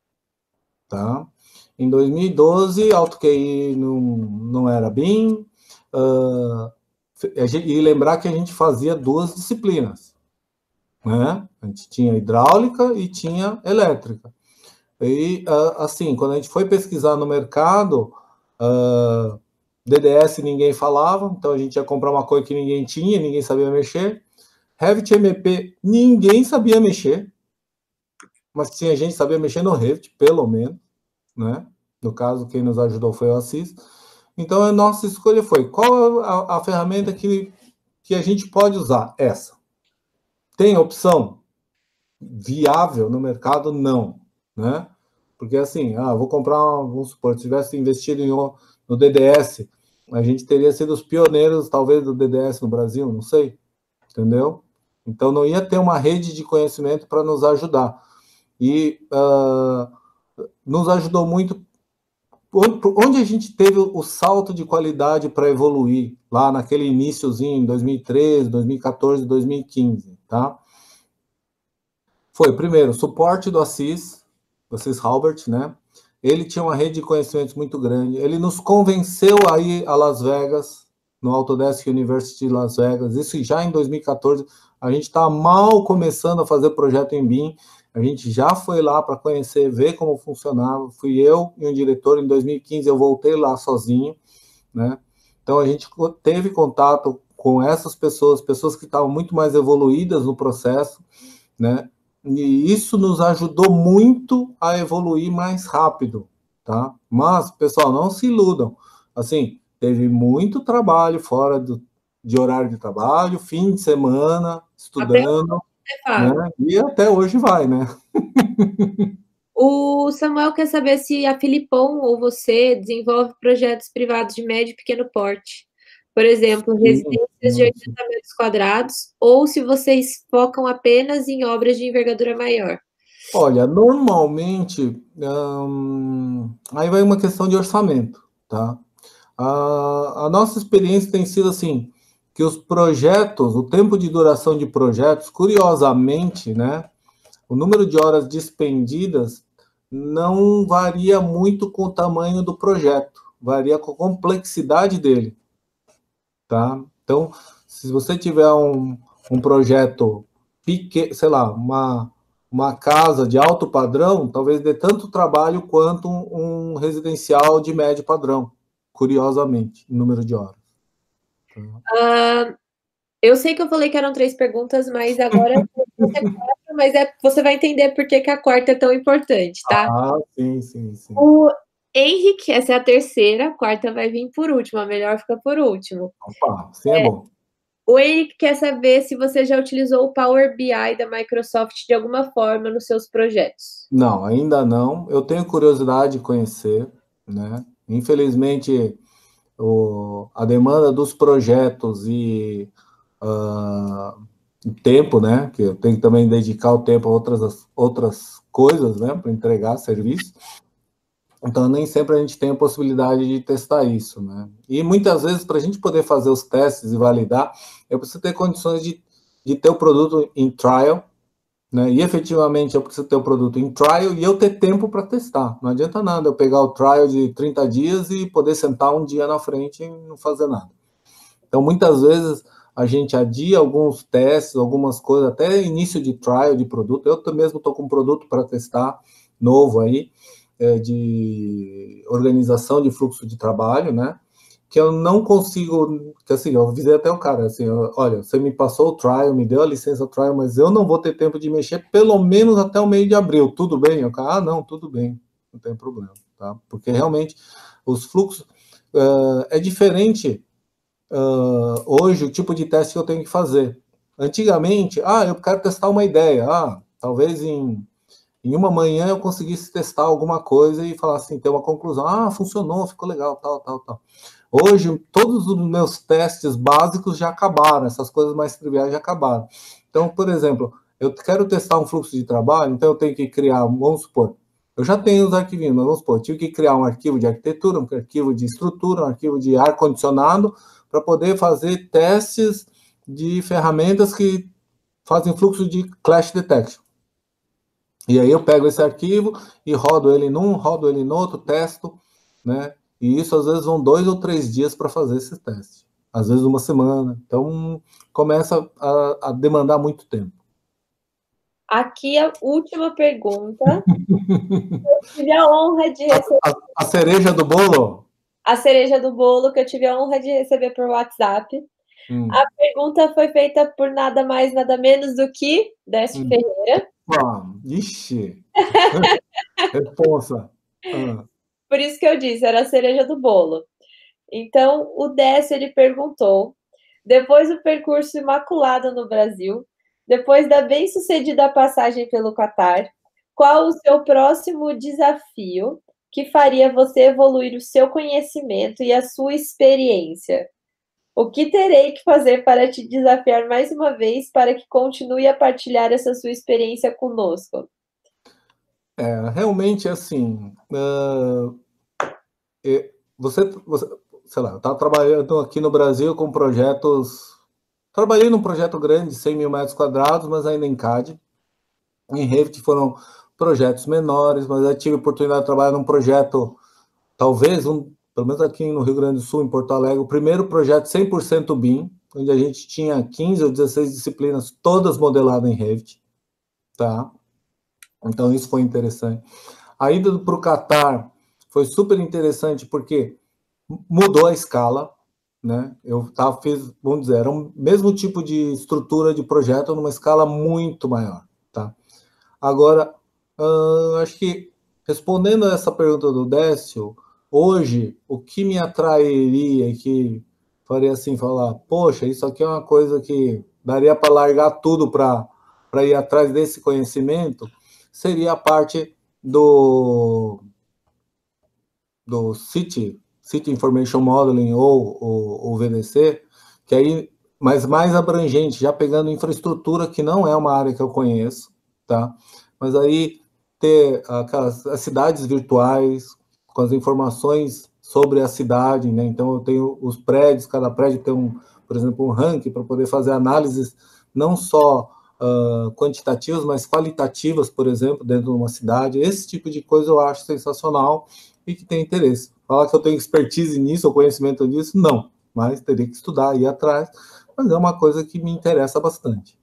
Tá? Em dois mil e doze, AutoQI não, não era BIM, uh, e lembrar que a gente fazia duas disciplinas, né? A gente tinha hidráulica e tinha elétrica. E, uh, assim, quando a gente foi pesquisar no mercado, uh, D D S ninguém falava, então a gente ia comprar uma coisa que ninguém tinha, ninguém sabia mexer. Revit M P, ninguém sabia mexer, mas tinha gente que sabia mexer no Revit, pelo menos. Né? No caso, quem nos ajudou foi o Assis. Então, a nossa escolha foi, qual a, a ferramenta que, que a gente pode usar? Essa. Tem opção viável no mercado? Não. Né? Porque, assim, ah, vou comprar, vamos supor, se tivesse investido em, no D D S, a gente teria sido os pioneiros, talvez, do D D S no Brasil, não sei. Entendeu? Então, não ia ter uma rede de conhecimento para nos ajudar. E uh, nos ajudou muito. Onde a gente teve o salto de qualidade para evoluir, lá naquele iniciozinho, em dois mil e treze, dois mil e quatorze, dois mil e quinze, tá? Foi, primeiro, suporte do Assis, do Assis Halbert, né? Ele tinha uma rede de conhecimentos muito grande, ele nos convenceu a ir a Las Vegas, no Autodesk University de Las Vegas, isso já em dois mil e quatorze, a gente está mal começando a fazer projeto em BIM, a gente já foi lá para conhecer, ver como funcionava. Fui eu e um diretor, em dois mil e quinze eu voltei lá sozinho, né? Então a gente teve contato com essas pessoas, pessoas que estavam muito mais evoluídas no processo, né? E isso nos ajudou muito a evoluir mais rápido, tá? Mas, pessoal, não se iludam. Assim, teve muito trabalho fora do, de horário de trabalho, fim de semana, estudando. Né? E até hoje vai, né? O Samuel quer saber se a Filipão ou você desenvolve projetos privados de médio e pequeno porte. Por exemplo, sim, residências sim, de oitenta metros quadrados, ou se vocês focam apenas em obras de envergadura maior. Olha, normalmente, hum, aí vai uma questão de orçamento, tá? A, a nossa experiência tem sido assim, que os projetos, o tempo de duração de projetos, curiosamente, né, o número de horas dispendidas não varia muito com o tamanho do projeto, varia com a complexidade dele, tá? Então, se você tiver um, um projeto pequeno, sei lá, uma, uma casa de alto padrão, talvez dê tanto trabalho quanto um, um residencial de médio padrão, curiosamente, em número de horas. Uh, Eu sei que eu falei que eram três perguntas, mas agora é quatro, mas é você vai entender por que que a quarta é tão importante, tá? Ah, sim, sim, sim. O Henrique, essa é a terceira, a quarta vai vir por último, a melhor fica por último. Opa, sim é bom. É, o Henrique quer saber se você já utilizou o Power B I da Microsoft de alguma forma nos seus projetos. Não, ainda não. Eu tenho curiosidade de conhecer, né? Infelizmente, o, a demanda dos projetos e uh, o tempo, né? Que eu tenho que também dedicar o tempo a outras, outras coisas, né? Para entregar serviço. Então, nem sempre a gente tem a possibilidade de testar isso, né? E muitas vezes, para a gente poder fazer os testes e validar, eu preciso ter condições de, de ter o produto em trial, né? E efetivamente eu preciso ter o produto em trial e eu ter tempo para testar. Não adianta nada eu pegar o trial de trinta dias e poder sentar um dia na frente e não fazer nada. Então, muitas vezes a gente adia alguns testes, algumas coisas, até início de trial de produto. Eu mesmo estou com um produto para testar novo aí, é, de organização de fluxo de trabalho, né? Que eu não consigo, que assim, eu avisei até o cara, assim, olha, você me passou o trial, me deu a licença trial, mas eu não vou ter tempo de mexer pelo menos até o meio de abril, tudo bem? Eu, ah, não, tudo bem, não tem problema, tá? Porque realmente os fluxos, uh, é diferente uh, hoje o tipo de teste que eu tenho que fazer. Antigamente, ah, eu quero testar uma ideia, ah, talvez em em uma manhã eu conseguisse testar alguma coisa e falar assim, ter uma conclusão, ah, funcionou, ficou legal, tal, tal, tal. Hoje, todos os meus testes básicos já acabaram, essas coisas mais triviais já acabaram. Então, por exemplo, eu quero testar um fluxo de trabalho, então eu tenho que criar, vamos supor, eu já tenho os arquivinhos, mas vamos supor, eu tive que criar um arquivo de arquitetura, um arquivo de estrutura, um arquivo de ar-condicionado, para poder fazer testes de ferramentas que fazem fluxo de clash detection. E aí eu pego esse arquivo e rodo ele num, rodo ele no outro, testo, né? E isso às vezes vão dois ou três dias para fazer esse teste. Às vezes uma semana. Então começa a, a demandar muito tempo. Aqui a última pergunta. Eu tive a honra de receber. A, a, a cereja do bolo? A cereja do bolo que eu tive a honra de receber por WhatsApp. Hum. A pergunta foi feita por nada mais, nada menos do que Décio hum. Ferreira. Ah, ixi! Responsa. Ah. Por isso que eu disse, era a cereja do bolo. Então, o Décio, ele perguntou, depois do percurso imaculado no Brasil, depois da bem-sucedida passagem pelo Catar, qual o seu próximo desafio que faria você evoluir o seu conhecimento e a sua experiência? O que terei que fazer para te desafiar mais uma vez para que continue a partilhar essa sua experiência conosco? É, realmente, assim, uh, você, você, sei lá, está trabalhando aqui no Brasil com projetos. Trabalhei num projeto grande, cem mil metros quadrados, mas ainda em C A D. Em Revit foram projetos menores, mas eu tive a oportunidade de trabalhar num projeto, talvez, um, pelo menos aqui no Rio Grande do Sul, em Porto Alegre, o primeiro projeto cem por cento B I M, onde a gente tinha quinze ou dezesseis disciplinas, todas modeladas em Revit. Tá? Então, isso foi interessante. A ida para o Catar foi super interessante, porque mudou a escala, né? Eu tava, fiz, vamos dizer, era o mesmo tipo de estrutura de projeto numa escala muito maior, tá? Agora, uh, acho que respondendo a essa pergunta do Décio, hoje, o que me atrairia e que faria assim, falar, poxa, isso aqui é uma coisa que daria para largar tudo para ir atrás desse conhecimento, seria a parte do, do City, City Information Modeling ou o V D C, que aí, mas mais abrangente, já pegando infraestrutura, que não é uma área que eu conheço, tá? Mas aí ter aquelas as cidades virtuais, com as informações sobre a cidade, né? Então eu tenho os prédios, cada prédio tem um, por exemplo, um ranking para poder fazer análises não só uh, quantitativas, mas qualitativas, por exemplo, dentro de uma cidade. Esse tipo de coisa eu acho sensacional e que tem interesse. Falar que eu tenho expertise nisso, ou conhecimento nisso, não. Mas teria que estudar, ir atrás. Mas é uma coisa que me interessa bastante.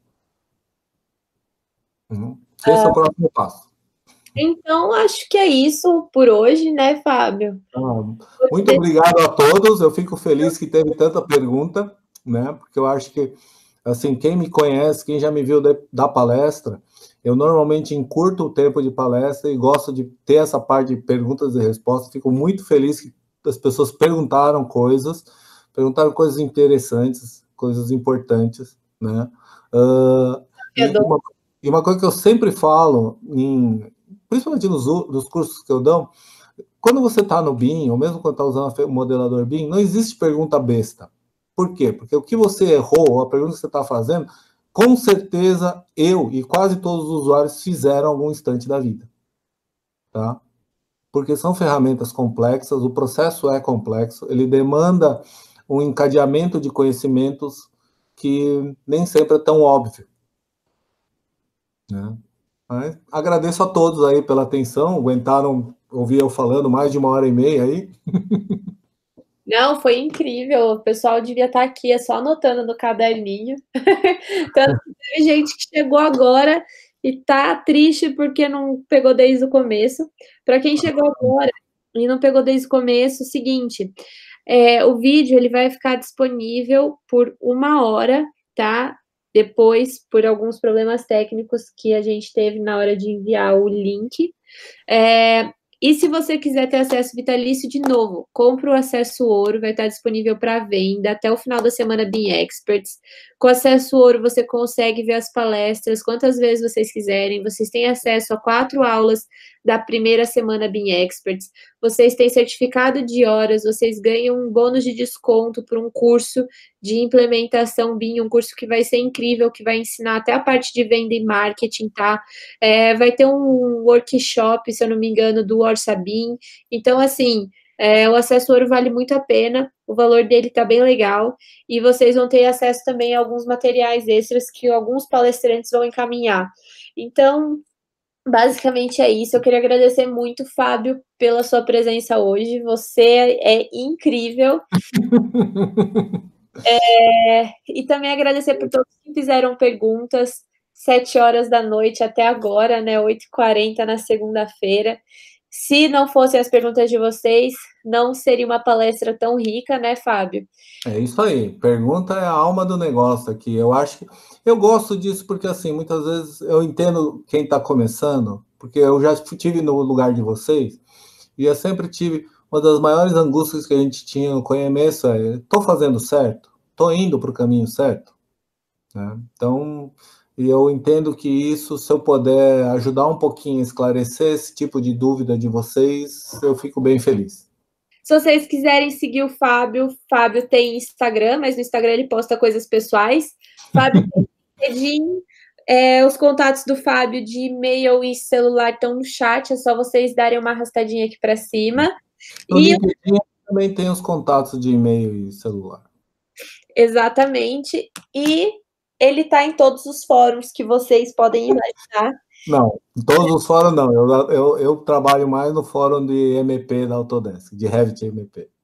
Uhum. Esse é o próximo passo. Então, acho que é isso por hoje, né, Fábio? Ah, muito obrigado a todos. Eu fico feliz que teve tanta pergunta, né? Porque eu acho que Assim, quem me conhece, quem já me viu de, da palestra, eu normalmente encurto o tempo de palestra e gosto de ter essa parte de perguntas e respostas. Fico muito feliz que as pessoas perguntaram coisas, perguntaram coisas interessantes, coisas importantes, né? Uh, e, uma, e uma coisa que eu sempre falo, em, principalmente nos, nos cursos que eu dou, quando você está no B I M, ou mesmo quando está usando o modelador B I M, não existe pergunta besta. Por quê? Porque o que você errou, a pergunta que você está fazendo, com certeza eu e quase todos os usuários fizeram algum instante da vida. Tá? Porque são ferramentas complexas, o processo é complexo, ele demanda um encadeamento de conhecimentos que nem sempre é tão óbvio. Né? Mas agradeço a todos aí pela atenção, aguentaram ouvir eu falando mais de uma hora e meia aí. Não, foi incrível. O pessoal devia estar aqui, é só anotando no caderninho. Tanto que teve gente que chegou agora e tá triste porque não pegou desde o começo. Para quem chegou agora e não pegou desde o começo, o seguinte, é, o vídeo ele vai ficar disponível por uma hora, tá? Depois, por alguns problemas técnicos que a gente teve na hora de enviar o link. É, e se você quiser ter acesso vitalício, de novo, compra o acesso ouro, vai estar disponível para venda até o final da semana B I M Experts. Com acesso ouro, você consegue ver as palestras quantas vezes vocês quiserem, vocês têm acesso a quatro aulas da primeira semana B I M Experts, vocês têm certificado de horas, vocês ganham um bônus de desconto por um curso de implementação B I M, um curso que vai ser incrível, que vai ensinar até a parte de venda e marketing, tá? É, vai ter um workshop, se eu não me engano, do Orsabim. Então, assim, é, o acesso ouro vale muito a pena, o valor dele tá bem legal, e vocês vão ter acesso também a alguns materiais extras que alguns palestrantes vão encaminhar. Então, basicamente é isso. Eu queria agradecer muito, Fábio, pela sua presença hoje. Você é incrível. É, e também agradecer por todos que fizeram perguntas. Sete horas da noite até agora, né? oito e quarenta na segunda-feira. Se não fossem as perguntas de vocês, não seria uma palestra tão rica, né, Fábio? É isso aí. Pergunta é a alma do negócio aqui. Eu acho que eu gosto disso porque assim, muitas vezes eu entendo quem está começando, porque eu já estive no lugar de vocês e eu sempre tive uma das maiores angústias que a gente tinha no começo é: estou fazendo certo? Estou indo para o caminho certo? Né? Então, e eu entendo que isso, se eu puder ajudar um pouquinho a esclarecer esse tipo de dúvida de vocês, eu fico bem feliz. Se vocês quiserem seguir o Fábio, Fábio tem Instagram, mas no Instagram ele posta coisas pessoais. Fábio tem LinkedIn, é, os contatos do Fábio de e-mail e celular estão no chat, é só vocês darem uma arrastadinha aqui para cima. No e LinkedIn também tem os contatos de e-mail e celular. Exatamente. E ele está em todos os fóruns que vocês podem imaginar. Não, em todos os fóruns não. Eu, eu, eu trabalho mais no fórum de M P da Autodesk, de Revit M P.